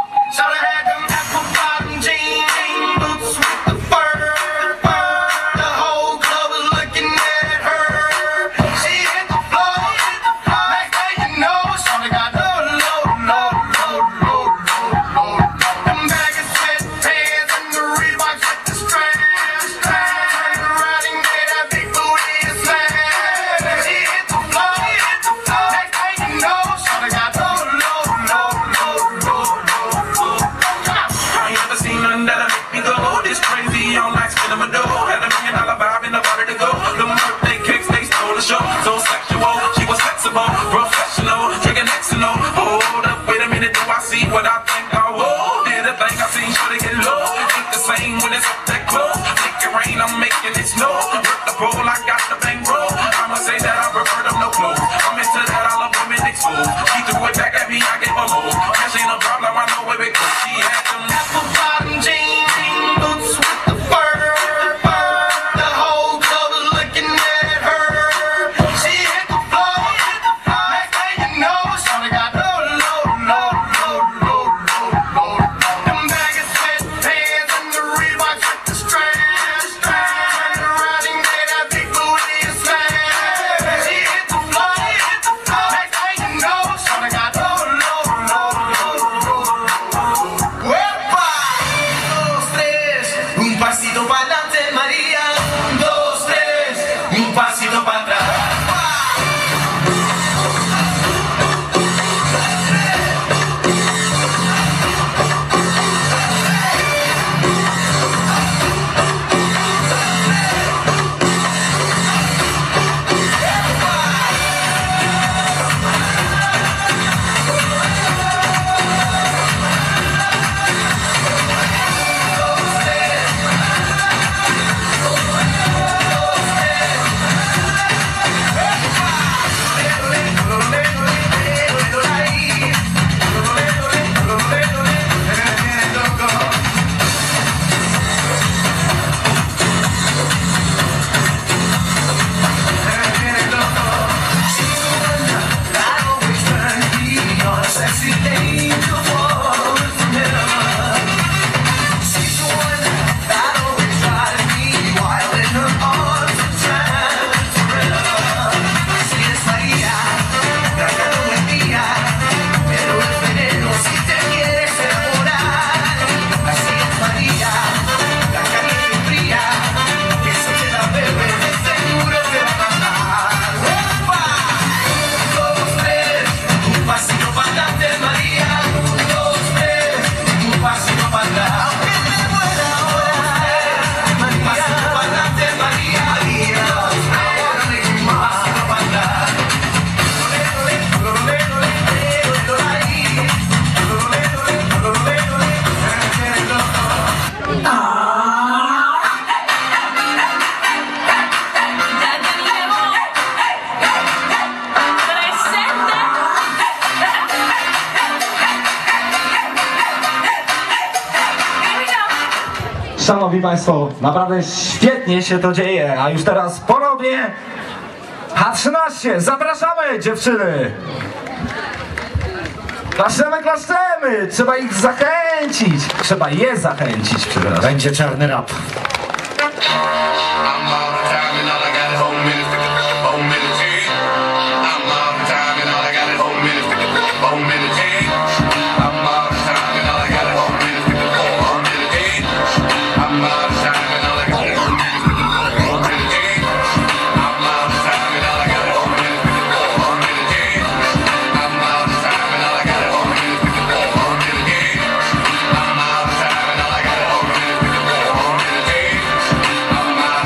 move. She threw it back at me, I gave her move. Cash ain't a problem, I know where it goes. She had them apple bottom jeans, boots with the fur, fur. The whole club was looking at her. She hit the floor, next thing you know, shawty got low, low, low, low, low, low, low. Them baggy sweatpants and the Reeboks with the strands, strands. Turned around and gave that big booty a smash. She hit the floor, next thing you know, shawty got low, low, low, low, low. ¡Uepa! Dos, tres, un pasito para adelante, María. Un, dos, tres, un pasito para atrás. Szanowni Państwo, naprawdę świetnie się to dzieje, a już teraz ponownie H trzynaście, zapraszamy dziewczyny! Klaszczemy, klaszczemy! Trzeba ich zachęcić! Trzeba je zachęcić, przepraszam. Będzie czarny rap. I'm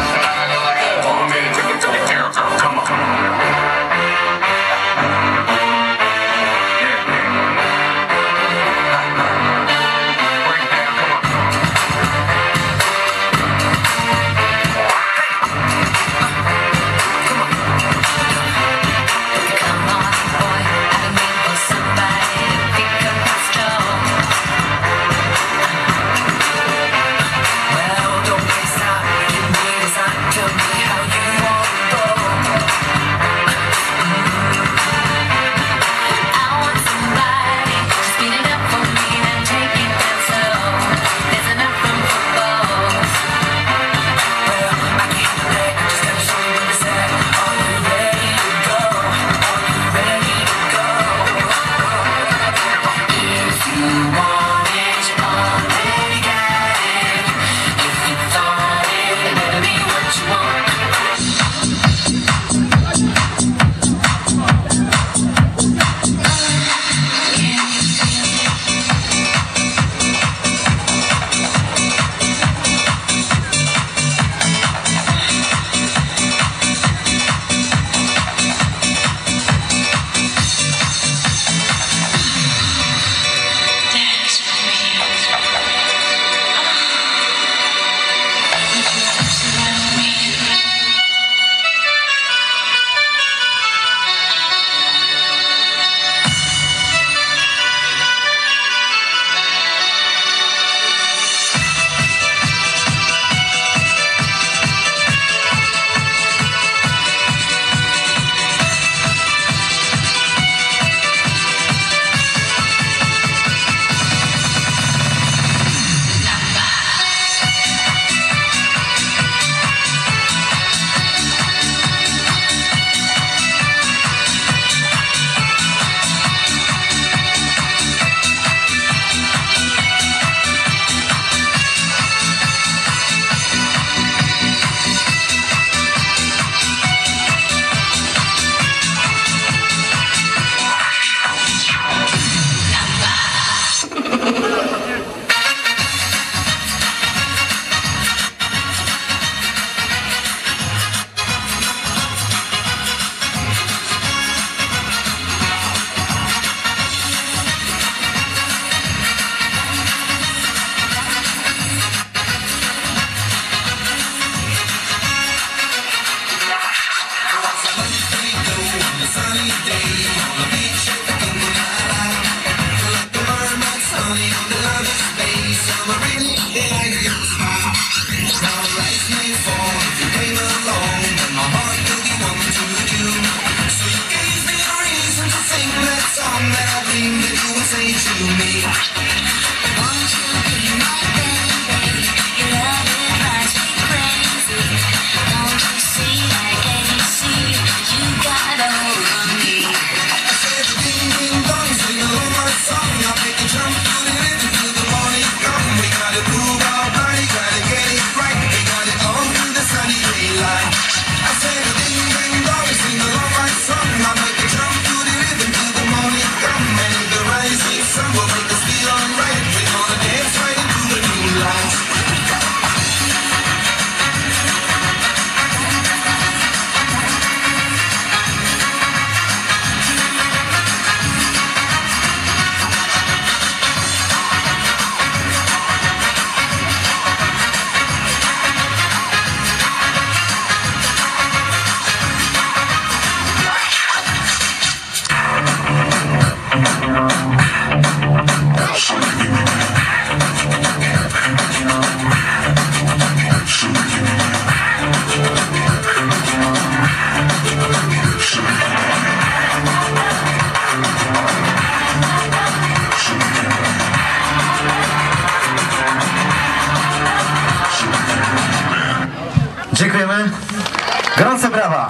Dziękujemy. Gorące brawa.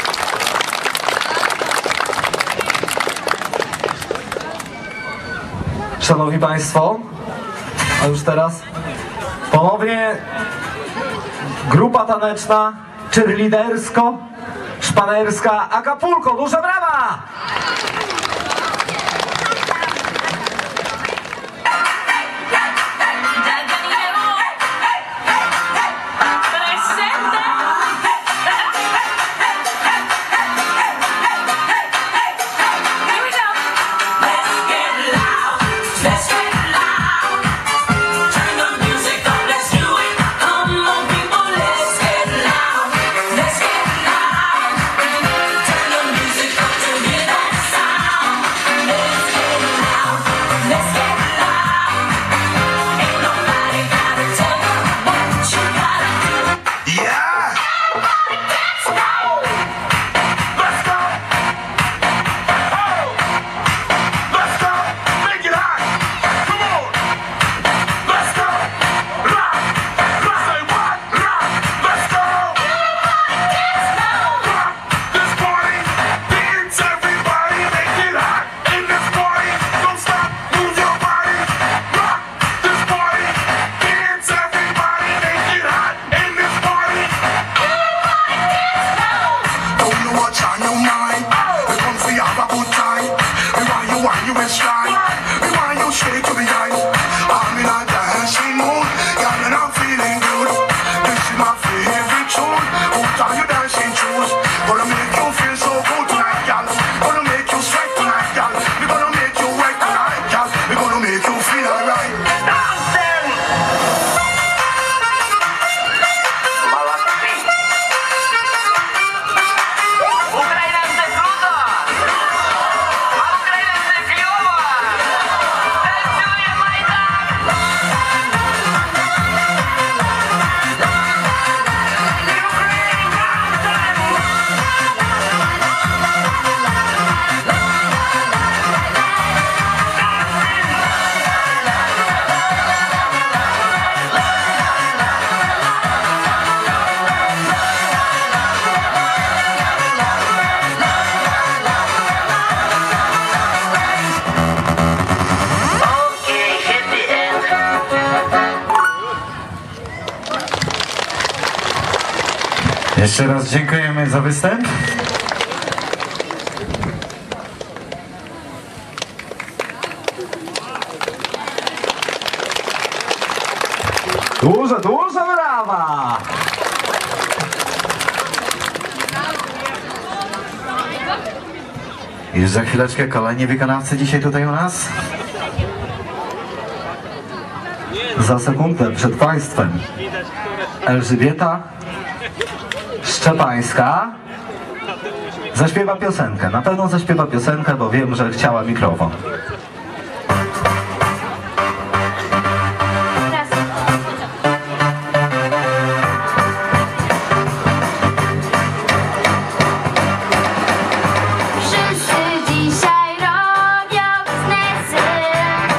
Szanowni Państwo, a już teraz ponownie grupa taneczna, cheerleadersko, szpanerska Acapulco. Duże brawa! Jeszcze raz dziękujemy za występ. Duże, duże brawa! Już za chwileczkę kolejni wykonawcy dzisiaj tutaj u nas. Za sekundę przed Państwem Elżbieta Szczepańska zaśpiewa piosenkę. Na pewno zaśpiewa piosenkę, bo wiem, że chciała mikrofon. Wszyscy dzisiaj robią biznesy.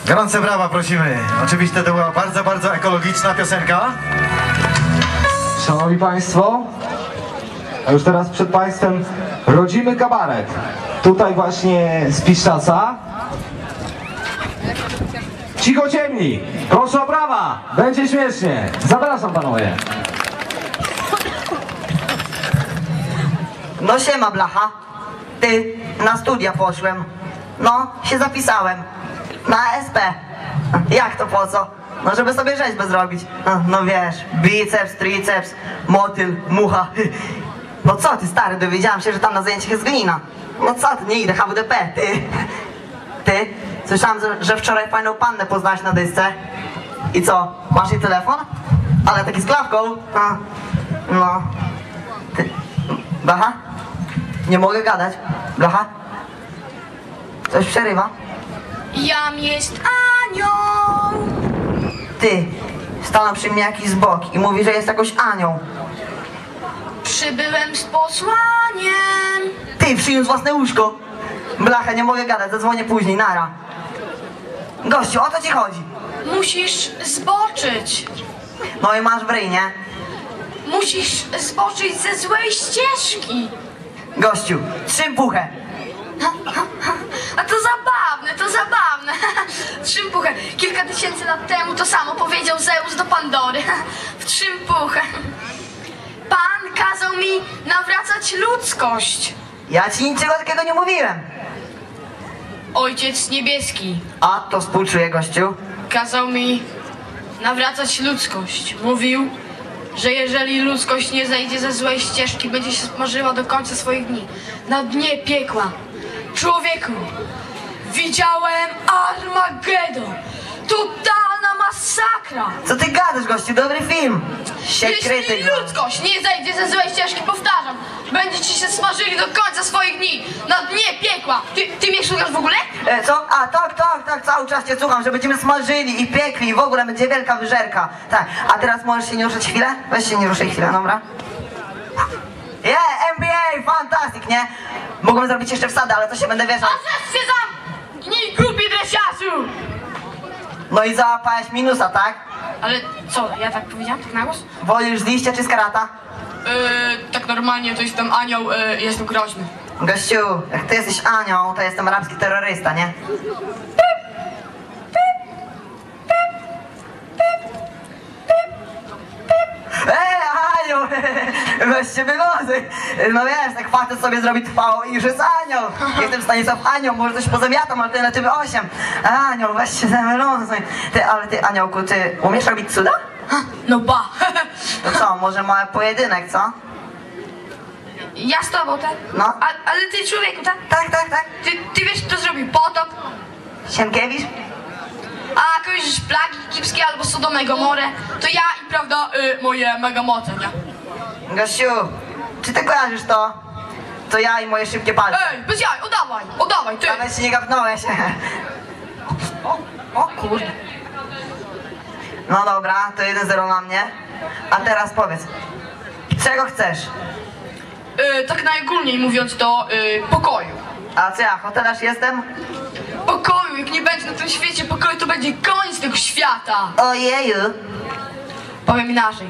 Gorące brawa prosimy. Oczywiście to była bardzo, bardzo ekologiczna piosenka. Szanowni Państwo, a już teraz przed Państwem rodzimy kabaret. Tutaj właśnie z Piszczaca. Cicho ciemni, proszę o brawa, będzie śmiesznie. Zapraszam panowie. No siema blacha, ty, na studia poszłem, no się zapisałem, na S P. Jak to po co? No żeby sobie rzeźbę zrobić, no, no wiesz, biceps, triceps, motyl, mucha. No co ty stary, dowiedziałam się, że tam na zajęciach jest glina. No co ty, nie idę, H W D P, ty. Ty, słyszałam, że wczoraj fajną pannę poznałaś na dysce. I co, masz jej telefon? Ale taki z klawką. A, no. Ty, blacha? Nie mogę gadać. Blacha? Coś przerywa? Jam jest anioł. Ty, stanął przy mnie jakiś z bok i mówi, że jest jakąś Anią. Przybyłem z posłaniem. Ty, przyniósł własne łóżko. Blacha, nie mogę gadać, zadzwonię później, nara. Gościu, o co ci chodzi? Musisz zboczyć. No i masz w ryj, nie? Musisz zboczyć ze złej ścieżki. Gościu, trzym puchę. A to zabawne, to zabawne. Trzym puchę. Kilka tysięcy lat temu to samo powiedział Zeus do Pandory. W trzym puchę. Pan kazał mi nawracać ludzkość. Ja ci niczego takiego nie mówiłem. Ojciec Niebieski A, to współczuję, gościu. kazał mi nawracać ludzkość. Mówił, że jeżeli ludzkość nie zejdzie ze złej ścieżki, będzie się smażyła do końca swoich dni. Na dnie piekła. Człowieku, widziałem Armagedon. Totalna masakra. Co ty gadasz, gościu? Dobry film. Się krytyk, Jeśli ludzkość nie zejdzie ze złej ścieżki, powtarzam, będziecie się smażyli do końca swoich dni. Na dnie piekła. Ty, ty mnie słuchasz w ogóle? E, co? A, tak, tak, tak, cały czas cię słucham, że będziemy smażyli i piekli i w ogóle będzie wielka wyżerka. Tak, a teraz możesz się nie ruszyć chwilę? Weź się nie ruszaj chwilę, dobra? Yeah, N B A, fantastic, nie? Mogłem zrobić jeszcze wsadę, ale to się będę wieszał. A zaś się zamknij, głupi dresiarzu! No i załapałeś minusa, tak? Ale co, ja tak powiedziałam, tak na głos? Wolisz z liścia czy z karata? Yy, tak normalnie to jestem anioł, yy, jestem groźny. Gościu, jak ty jesteś Anią, to jestem arabski terrorysta, nie? Ej, Aniu! Weźcie wywozy! No wiesz, tak facet sobie zrobi trwało i już jest anioł! Jestem Stanisław Anioł, może coś pozamiatam, ale ty na ciebie osiem. Anioł, weź się wywozy! Ty, ale ty, Aniołku, ty umiesz robić cuda? No ba! To co, może mały pojedynek, co? Ja z tobą, tak? No. A, ale ty człowieku, tak? Tak, tak, tak. Ty, ty wiesz, kto zrobił potop? Sienkiewicz? A kojarzysz plagi egipskie albo Sodomę Gomorę? To ja i prawda, y, moje mega moce, nie? Gościu, czy ty kojarzysz to? To ja i moje szybkie palce. Ej, bez jaj, oddawaj, oddawaj, ty! Nawet się nie gapnąłeś. O, o kurde. No dobra, to jeden zero na mnie. A teraz powiedz, czego chcesz? Y, tak najogólniej mówiąc to y, pokoju. A co ja, hotelarz jestem? Pokoju, jak nie będzie na tym świecie pokoju, to będzie koniec tego świata. Ojeju. Powiem inaczej.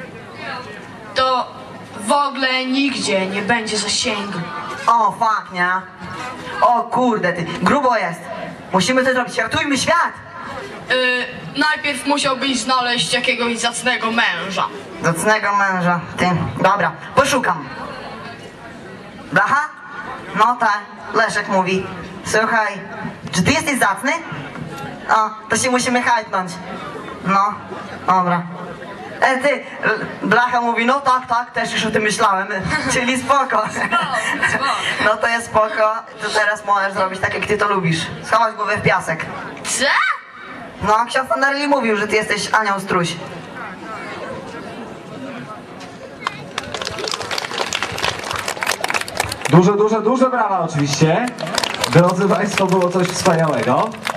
To w ogóle nigdzie nie będzie zasięgu. O, fuck, nie? O kurde, ty, grubo jest. Musimy to zrobić, ratujmy świat. Yy, najpierw musiałbyś znaleźć jakiegoś zacnego męża. Zacnego męża, ty. Dobra, poszukam. Blacha? No tak, Leszek mówi. Słuchaj, czy ty jesteś zacny? O, to się musimy hajtnąć. No, dobra. E, ty, Blacha mówi, no tak, tak, też już o tym myślałem, czyli spoko. No to jest spoko, to teraz możesz zrobić tak, jak ty to lubisz. Schować głowę w piasek. Co? No, ksiądz Anderli mówił, że ty jesteś anioł struś. Duże, duże, duże brawa oczywiście. Drodzy Państwo, było coś wspaniałego.